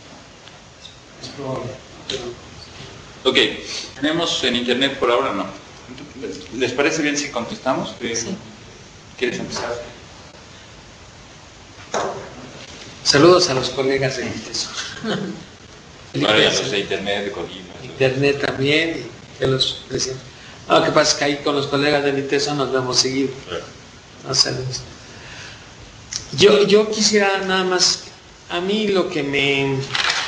Ok, tenemos en internet por ahora, ¿no? ¿Les parece bien si contestamos? Sí. ¿Quieres empezar? Saludos a los colegas de ITESO. Claro, y a los de internet, de Colima. Internet también, y que los presento. Lo que pasa es que ahí con los colegas del ITESO nos vemos seguido. Claro. No, saludos. Yo quisiera nada más, a mí lo que me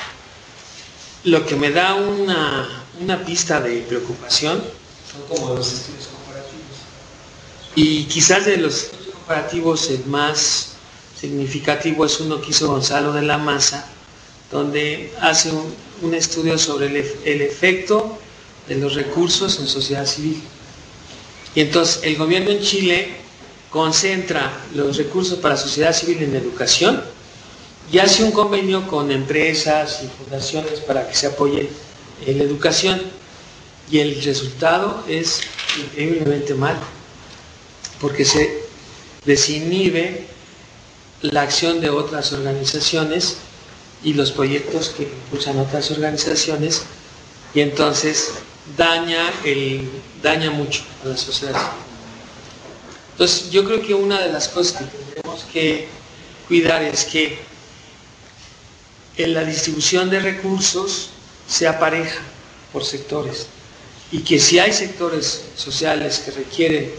da una pista de preocupación son como los estudios comparativos. Y quizás de los estudios comparativos el más significativo es uno que hizo Gonzalo de la Maza, donde hace un estudio sobre el efecto de los recursos en sociedad civil. Y entonces el gobierno en Chile concentra los recursos para sociedad civil en educación y hace un convenio con empresas y fundaciones para que se apoye en la educación, y el resultado es increíblemente malo, porque se desinhibe la acción de otras organizaciones y los proyectos que impulsan otras organizaciones, y entonces daña mucho a la sociedad. Entonces yo creo que una de las cosas que tenemos que cuidar es que en la distribución de recursos sea pareja por sectores, y que si hay sectores sociales que requieren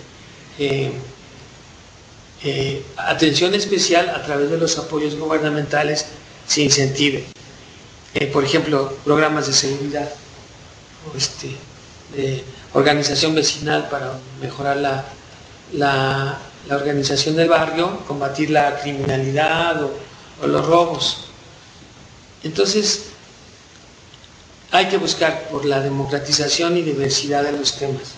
atención especial, a través de los apoyos gubernamentales se incentive. por ejemplo, programas de seguridad, de organización vecinal para mejorar la organización del barrio, combatir la criminalidad o los robos. Entonces, hay que buscar por la democratización y diversidad de los temas,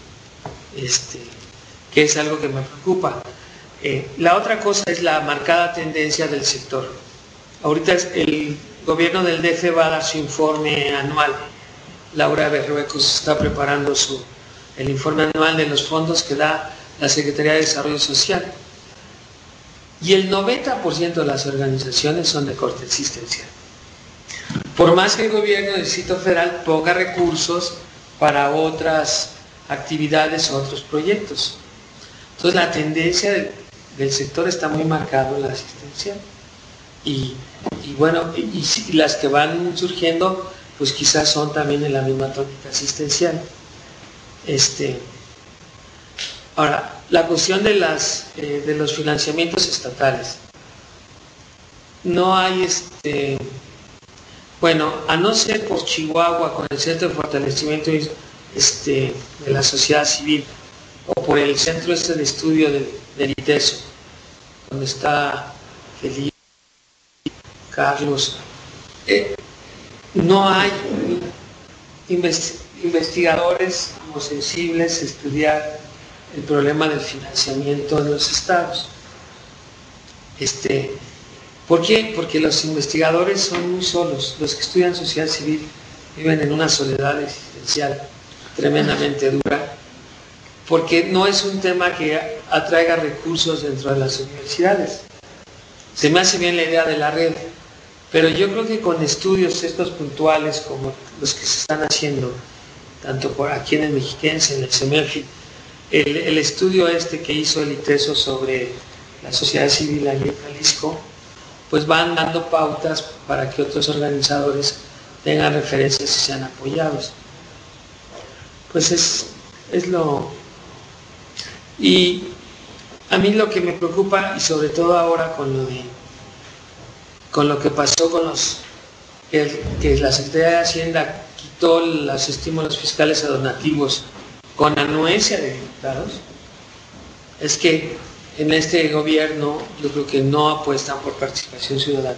que es algo que me preocupa. La otra cosa es la marcada tendencia del sector. Ahorita el gobierno del DF va a dar su informe anual. Laura Berruecos está preparando el informe anual de los fondos que da la Secretaría de Desarrollo Social. Y el 90% de las organizaciones son de corte asistencial. Por más que el gobierno del Distrito Federal ponga recursos para otras actividades o otros proyectos. Entonces la tendencia del sector está muy marcada en la asistencial. Y las que van surgiendo, pues quizás son también en la misma tónica asistencial. Ahora, la cuestión de los financiamientos estatales. No hay bueno, a no ser por Chihuahua con el Centro de Fortalecimiento de la Sociedad Civil o por el Centro de Estudio del ITESO, donde está Felipe, Carlos, no hay investigadores como sensibles a estudiar el problema del financiamiento de los estados. ¿Por qué? Porque los investigadores son muy solos. Los que estudian sociedad civil viven en una soledad existencial tremendamente dura, porque no es un tema que atraiga recursos dentro de las universidades. Se me hace bien la idea de la red, pero yo creo que con estudios estos puntuales como los que se están haciendo, tanto por aquí en el Mexiquense, en el CEMEFI, el estudio que hizo el ITESO sobre la sociedad civil allí en Jalisco, pues van dando pautas para que otros organizadores tengan referencias y sean apoyados. Pues es lo... Y a mí lo que me preocupa, y sobre todo ahora con lo que pasó con que la Secretaría de Hacienda quitó los estímulos fiscales a donativos con anuencia de diputados, es que en este gobierno yo creo que no apuestan por participación ciudadana.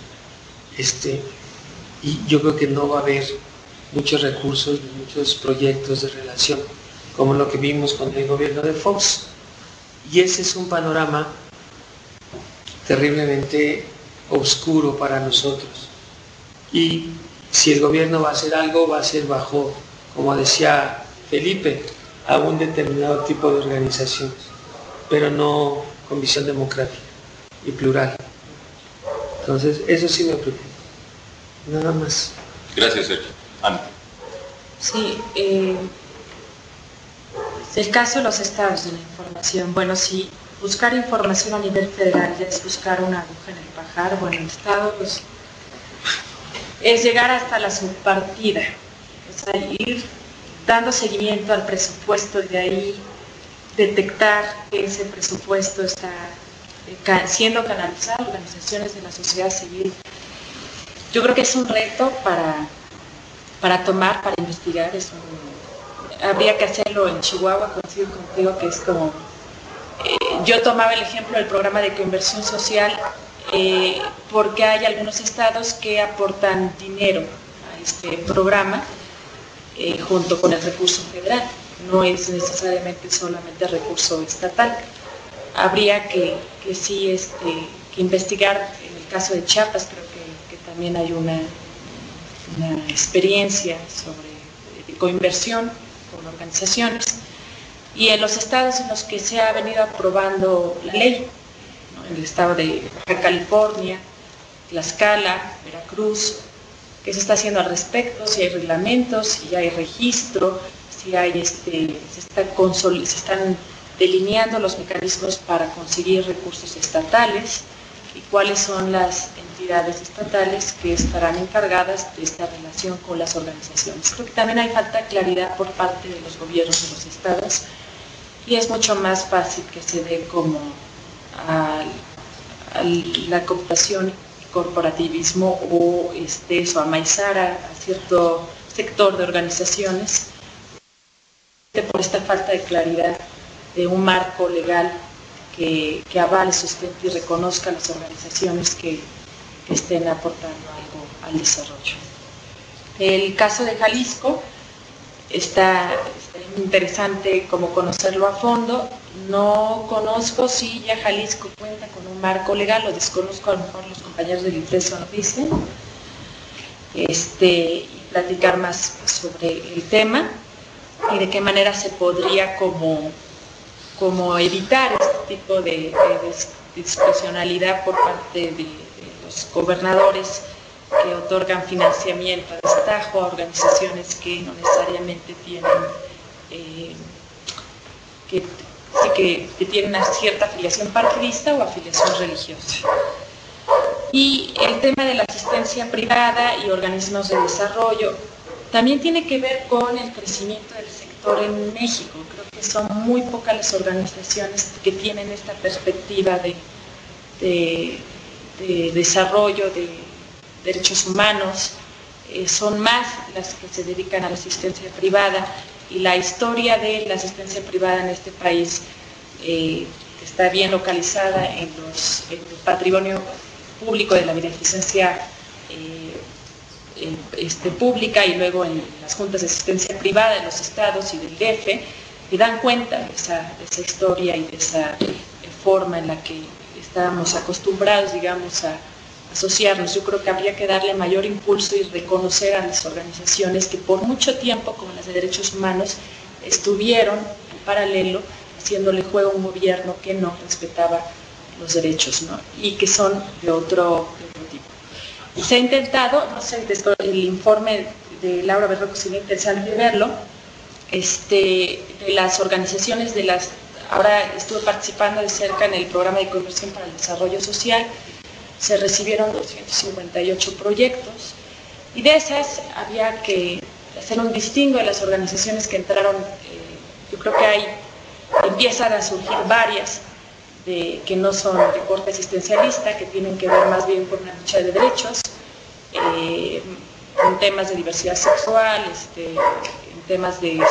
Y yo creo que no va a haber muchos recursos, muchos proyectos de relación, como lo que vimos con el gobierno de Fox. Y ese es un panorama terriblemente oscuro para nosotros. Y si el gobierno va a hacer algo, va a ser bajo, como decía Felipe, a un determinado tipo de organizaciones, pero no con visión democrática y plural. Entonces, eso sí me preocupa. Nada más. Gracias, Sergio. Ana. Sí, el caso de los estados de la información. Bueno, si buscar información a nivel federal ya es buscar una aguja en el pajar, bueno, en estados es llegar hasta la subpartida, o sea, ir dando seguimiento al presupuesto y de ahí detectar que ese presupuesto está siendo canalizado a organizaciones de la sociedad civil. Yo creo que es un reto para tomar, para investigar. Habría que hacerlo en Chihuahua, coincido contigo, que es como... yo tomaba el ejemplo del programa de coinversión social porque hay algunos estados que aportan dinero a este programa junto con el recurso federal. No es necesariamente solamente recurso estatal. Habría que sí que investigar. En el caso de Chiapas creo que también hay una experiencia sobre coinversión con organizaciones, y en los estados en los que se ha venido aprobando la ley, ¿no? En el estado de Baja California, Tlaxcala, Veracruz, ¿qué se está haciendo al respecto? Si hay reglamentos, si hay registro, si hay se están delineando los mecanismos para conseguir recursos estatales y cuáles son las entidades estatales que estarán encargadas de esta relación con las organizaciones. Creo que también hay falta de claridad por parte de los gobiernos de los estados y es mucho más fácil que se dé como a la cooptación corporativismo o eso, amaizar a cierto sector de organizaciones por esta falta de claridad de un marco legal que avale, sustente y reconozca a las organizaciones que estén aportando algo al desarrollo. El caso de Jalisco está interesante como conocerlo a fondo. No conozco si ya Jalisco cuenta con un marco legal, lo desconozco, a lo mejor los compañeros del ITESO lo dicen, y platicar más sobre el tema y de qué manera se podría como evitar este tipo de discrecionalidad por parte de los gobernadores que otorgan financiamiento a destajo a organizaciones que no necesariamente tienen que tienen una cierta afiliación partidista o afiliación religiosa. Y el tema de la asistencia privada y organismos de desarrollo también tiene que ver con el crecimiento del sector en México. Creo que son muy pocas las organizaciones que tienen esta perspectiva de desarrollo, de derechos humanos. Son más las que se dedican a la asistencia privada, y la historia de la asistencia privada en este país está bien localizada en el patrimonio público de la beneficencia pública, y luego en las juntas de asistencia privada de los estados y del DF, y dan cuenta de esa historia y de esa forma en la que estábamos acostumbrados, digamos, a asociarnos. Yo creo que habría que darle mayor impulso y reconocer a las organizaciones que por mucho tiempo, como las de derechos humanos, estuvieron en paralelo haciéndole juego a un gobierno que no respetaba los derechos, ¿no? Y que son de otro tipo. Y se ha intentado, no sé, el informe de Laura Berroco sería interesante verlo, de las organizaciones ahora estuve participando de cerca en el programa de Conversión para el Desarrollo Social. Se recibieron 258 proyectos, y de esas había que hacer un distingo de las organizaciones que entraron. Yo creo que empiezan a surgir varias que no son de corte asistencialista, que tienen que ver más bien con una lucha de derechos, en temas de diversidad sexual, en temas de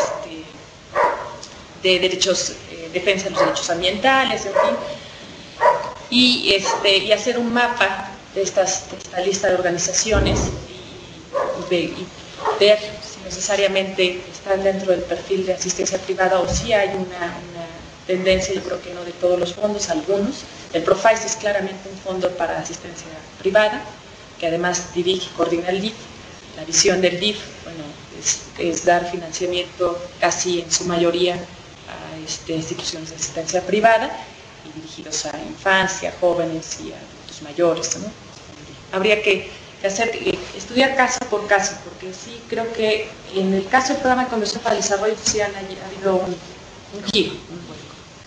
derechos, defensa de los derechos ambientales, en fin. Y hacer un mapa de esta lista de organizaciones y ver si necesariamente están dentro del perfil de asistencia privada, o si hay una tendencia. Yo creo que no de todos los fondos, algunos. El PROFAIS es claramente un fondo para asistencia privada, que además dirige y coordina el DIF. La visión del DIF, bueno, es dar financiamiento casi en su mayoría a instituciones de asistencia privada, y dirigidos a infancia, jóvenes y a adultos mayores, ¿no? Habría que estudiar caso por caso, porque sí creo que en el caso del programa de Conversión para el Desarrollo Social ha habido un giro, un vuelco.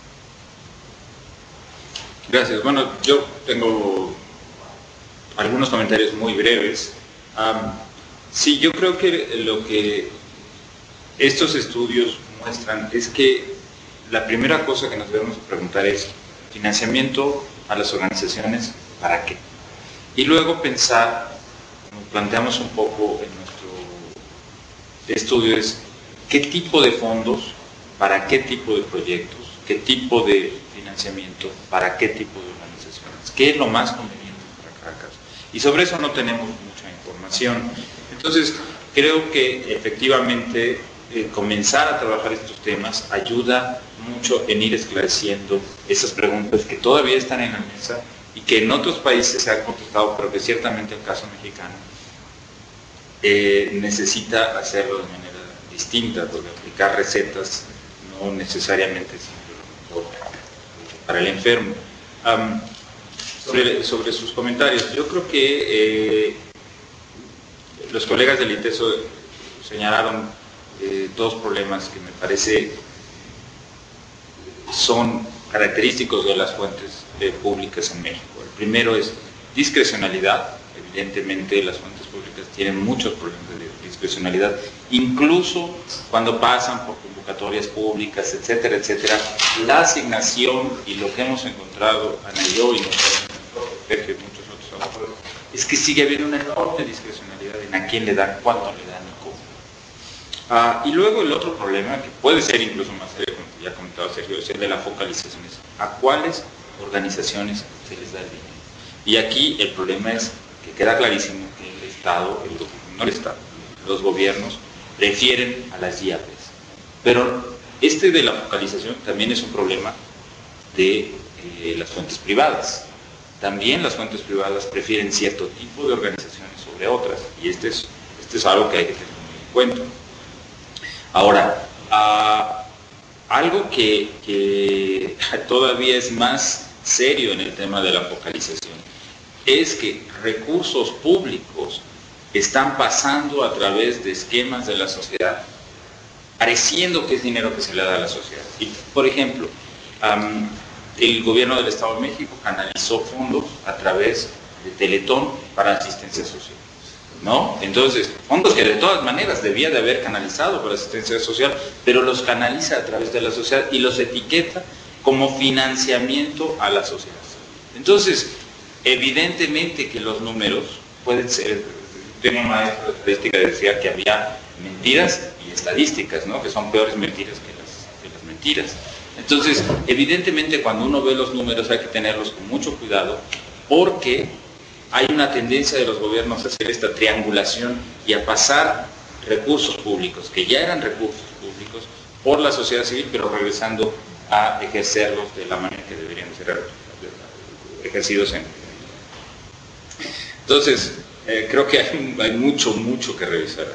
Gracias. Bueno, yo tengo algunos comentarios muy breves. Sí, yo creo que lo que estos estudios muestran es que la primera cosa que nos debemos preguntar es: financiamiento a las organizaciones, ¿para qué? Y luego pensar, como planteamos un poco en nuestro estudio, es qué tipo de fondos, para qué tipo de proyectos, qué tipo de financiamiento, para qué tipo de organizaciones, qué es lo más conveniente para cada caso. Y sobre eso no tenemos mucha información. Entonces, creo que efectivamente comenzar a trabajar estos temas ayuda mucho en ir esclareciendo esas preguntas que todavía están en la mesa y que en otros países se han contestado, pero que ciertamente el caso mexicano necesita hacerlo de manera distinta, porque aplicar recetas no necesariamente siempre lo mejor para el enfermo. Sobre sus comentarios, yo creo que los colegas del ITESO señalaron dos problemas que me parece son característicos de las fuentes públicas en México. El primero es discrecionalidad. Evidentemente las fuentes públicas tienen muchos problemas de discrecionalidad, incluso cuando pasan por convocatorias públicas, etcétera, etcétera. La asignación, y lo que hemos encontrado Ana y yo, y nosotros, muchos otros autores, es que sigue habiendo una enorme discrecionalidad en a quién le dan, cuánto le dan y cómo. Y luego el otro problema, que puede ser incluso más serio, como ya ha comentado Sergio, es el de la focalización. ¿A cuáles organizaciones se les da el dinero? Y aquí el problema es que queda clarísimo que el Estado, no el Estado, los gobiernos prefieren a las IAPs. Pero este de la focalización también es un problema de las fuentes privadas. También las fuentes privadas prefieren cierto tipo de organizaciones sobre otras, y este es algo que hay que tener en cuenta. Ahora, algo que todavía es más serio en el tema de la focalización es que recursos públicos están pasando a través de esquemas de la sociedad, pareciendo que es dinero que se le da a la sociedad. Y, por ejemplo, el gobierno del Estado de México canalizó fondos a través de Teletón para asistencia social, ¿no? Entonces, fondos que de todas maneras debía de haber canalizado para asistencia social, pero los canaliza a través de la sociedad y los etiqueta como financiamiento a la sociedad. Entonces, evidentemente que los números pueden ser, tengo un maestro de estadística que decía que había mentiras y estadísticas, ¿no? Que son peores mentiras que las mentiras. Entonces, evidentemente cuando uno ve los números hay que tenerlos con mucho cuidado, porque hay una tendencia de los gobiernos a hacer esta triangulación y a pasar recursos públicos, que ya eran recursos públicos, por la sociedad civil, pero regresando a ejercerlos de la manera que deberían ser ejercidos en. Entonces, creo que hay mucho que revisar.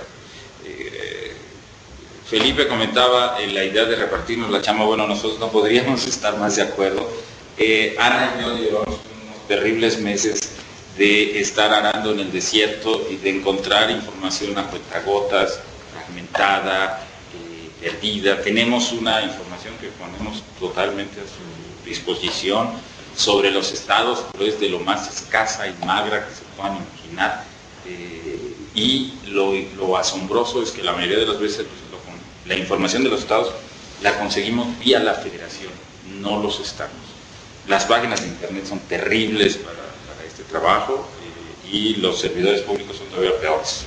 Felipe comentaba la idea de repartirnos la chamba. Bueno, nosotros no podríamos estar más de acuerdo. Ana y yo llevamos unos terribles meses de estar arando en el desierto y de encontrar información a cuentagotas, fragmentada, perdida. Tenemos una información que ponemos totalmente a su disposición sobre los estados, pero es de lo más escasa y magra que se puedan imaginar. Y lo asombroso es que la mayoría de las veces la información de los estados la conseguimos vía la federación, no los estados. Las páginas de internet son terribles para este trabajo, y los servidores públicos son todavía peores.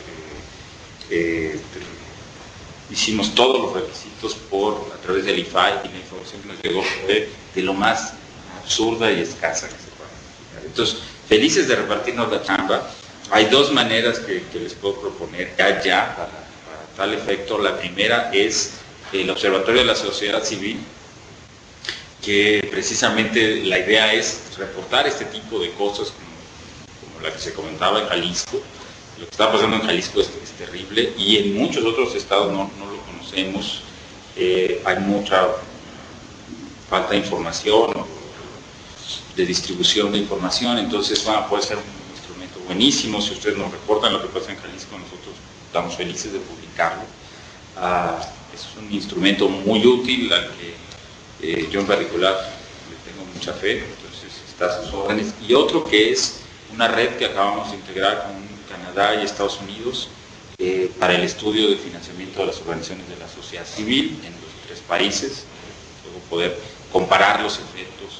Hicimos todos los requisitos a través del IFAI, y la información que nos llegó fue de lo más absurda y escasa que se pueda imaginar. Entonces, felices de repartirnos la chamba. Hay dos maneras que les puedo proponer ya para tal efecto. La primera es el Observatorio de la Sociedad Civil, que precisamente la idea es reportar este tipo de cosas como la que se comentaba en Jalisco. Lo que está pasando en Jalisco es terrible, y en muchos otros estados no lo conocemos. Hay mucha falta de información, de distribución de información. Entonces puede ser un instrumento buenísimo. Si ustedes nos reportan lo que pasa en Jalisco, nosotros estamos felices de publicarlo. Es un instrumento muy útil al que yo en particular le tengo mucha fe, entonces está a sus órdenes. Y otro que es una red que acabamos de integrar con Canadá y Estados Unidos para el estudio de financiamiento de las organizaciones de la sociedad civil en los tres países, luego poder comparar los efectos.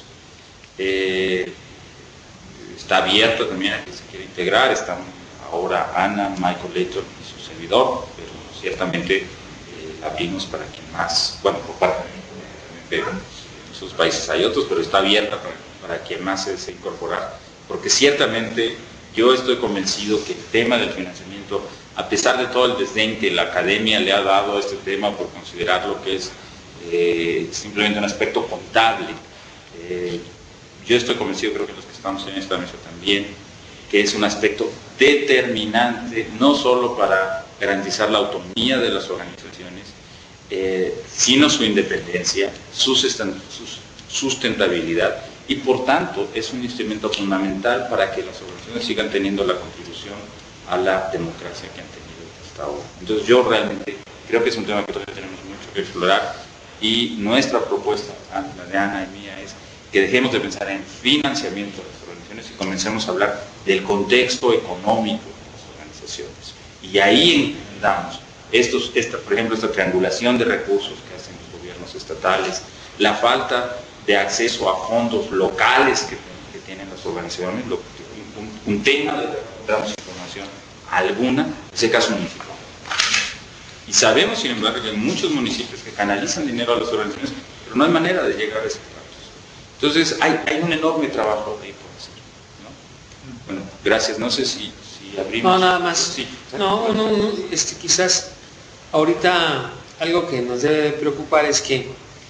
Está abierto también a que se quiera integrar. Están ahora Ana, Michael Layton y su servidor, pero ciertamente abrimos para quien más, bueno, por parte de esos países hay otros, pero está abierta para quien más se desee incorporar, porque ciertamente yo estoy convencido que el tema del financiamiento, a pesar de todo el desdén que la academia le ha dado a este tema por considerarlo que es simplemente un aspecto contable, yo estoy convencido, creo que los que estamos en esta mesa también, que es un aspecto determinante, no solo para garantizar la autonomía de las organizaciones, sino su independencia, su sustentabilidad, y por tanto es un instrumento fundamental para que las organizaciones sigan teniendo la contribución a la democracia que han tenido hasta ahora. Entonces yo realmente creo que es un tema que todavía tenemos mucho que explorar, y nuestra propuesta, la de Ana y mía, es que dejemos de pensar en financiamiento de las organizaciones y comencemos a hablar del contexto económico de las organizaciones. Y ahí entendamos por ejemplo, esta triangulación de recursos que hacen los gobiernos estatales, la falta de acceso a fondos locales que tienen las organizaciones, un tema de encontramos información alguna de ese caso municipal. Y sabemos, sin embargo, que hay muchos municipios que canalizan dinero a las organizaciones, pero no hay manera de llegar a esos casos. Entonces, hay un enorme trabajo ahí por hacer, ¿no? Bueno, gracias. No sé si abrimos. No, nada más. Sí. No, quizás ahorita algo que nos debe preocupar es que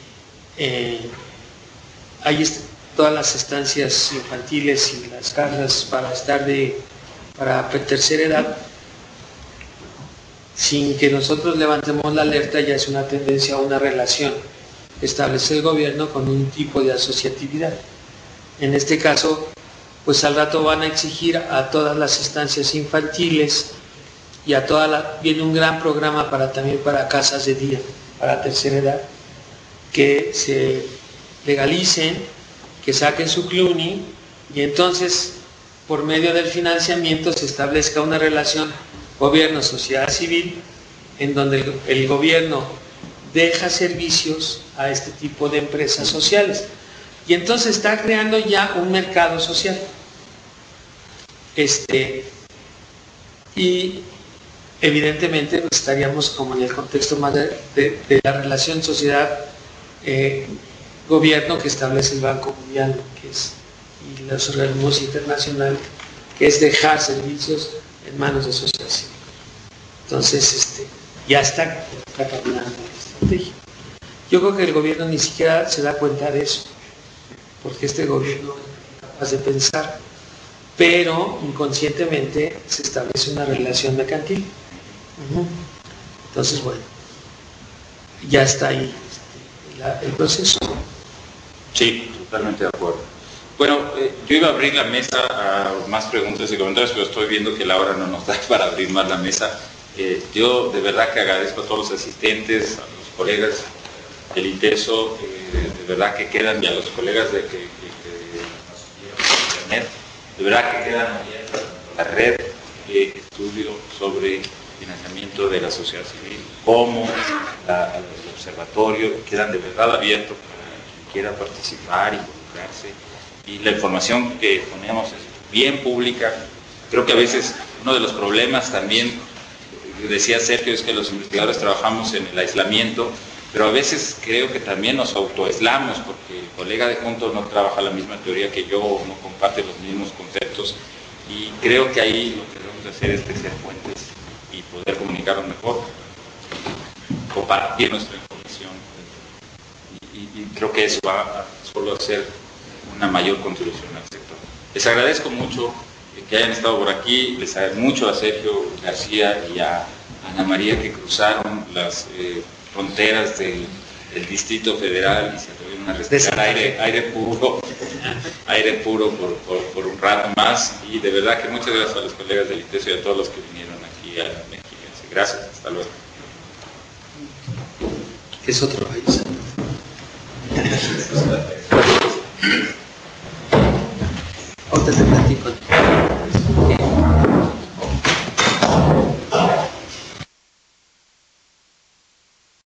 hay todas las estancias infantiles y las casas para tercera edad, sin que nosotros levantemos la alerta, ya es una tendencia, una relación que establece el gobierno con un tipo de asociatividad. En este caso, pues al rato van a exigir a todas las estancias infantiles y a viene un gran programa también para casas de día, para tercera edad, que se legalicen, que saquen su CLUNY y entonces por medio del financiamiento se establezca una relación gobierno-sociedad civil en donde el gobierno deja servicios a este tipo de empresas sociales y entonces está creando ya un mercado social. Y evidentemente pues, estaríamos como en el contexto más de la relación sociedad gobierno que establece el Banco Mundial y los organismos internacionales, que es dejar servicios en manos de sociedad civil. Entonces, ya está caminando la estrategia. Yo creo que el gobierno ni siquiera se da cuenta de eso, porque este gobierno es capaz de pensar, pero inconscientemente se establece una relación mercantil. Entonces, bueno, ya está ahí el proceso. Sí, totalmente de acuerdo. Bueno, yo iba a abrir la mesa a más preguntas y comentarios, pero estoy viendo que la hora no nos da para abrir más la mesa. Yo de verdad que agradezco a todos los asistentes, a los colegas del INTESO, de verdad que quedan, y a los colegas que nos siguieron por internet, de verdad que quedan abiertas la red de estudio sobre financiamiento de la sociedad civil, como el observatorio, quedan de verdad abiertos para quien quiera participar, involucrarse, y la información que ponemos es bien pública. Creo que a veces uno de los problemas también, decía Sergio, es que los investigadores trabajamos en el aislamiento, pero a veces creo que también nos autoaislamos porque el colega de junto no trabaja la misma teoría que yo, no comparte los mismos conceptos, y creo que ahí lo que debemos hacer es tejer puentes y poder comunicarnos mejor, compartir nuestra información, y creo que eso va a solo hacer una mayor contribución al sector. Les agradezco mucho que hayan estado por aquí, les agradezco mucho a Sergio García y a Ana María que cruzaron las fronteras del Distrito Federal y se atrevieron a respirar aire puro por un rato más, y de verdad que muchas gracias a los colegas del INTESO y a todos los que vinieron aquí a Mexiquense. Gracias, hasta luego. Es otro país. Ahorita te platico.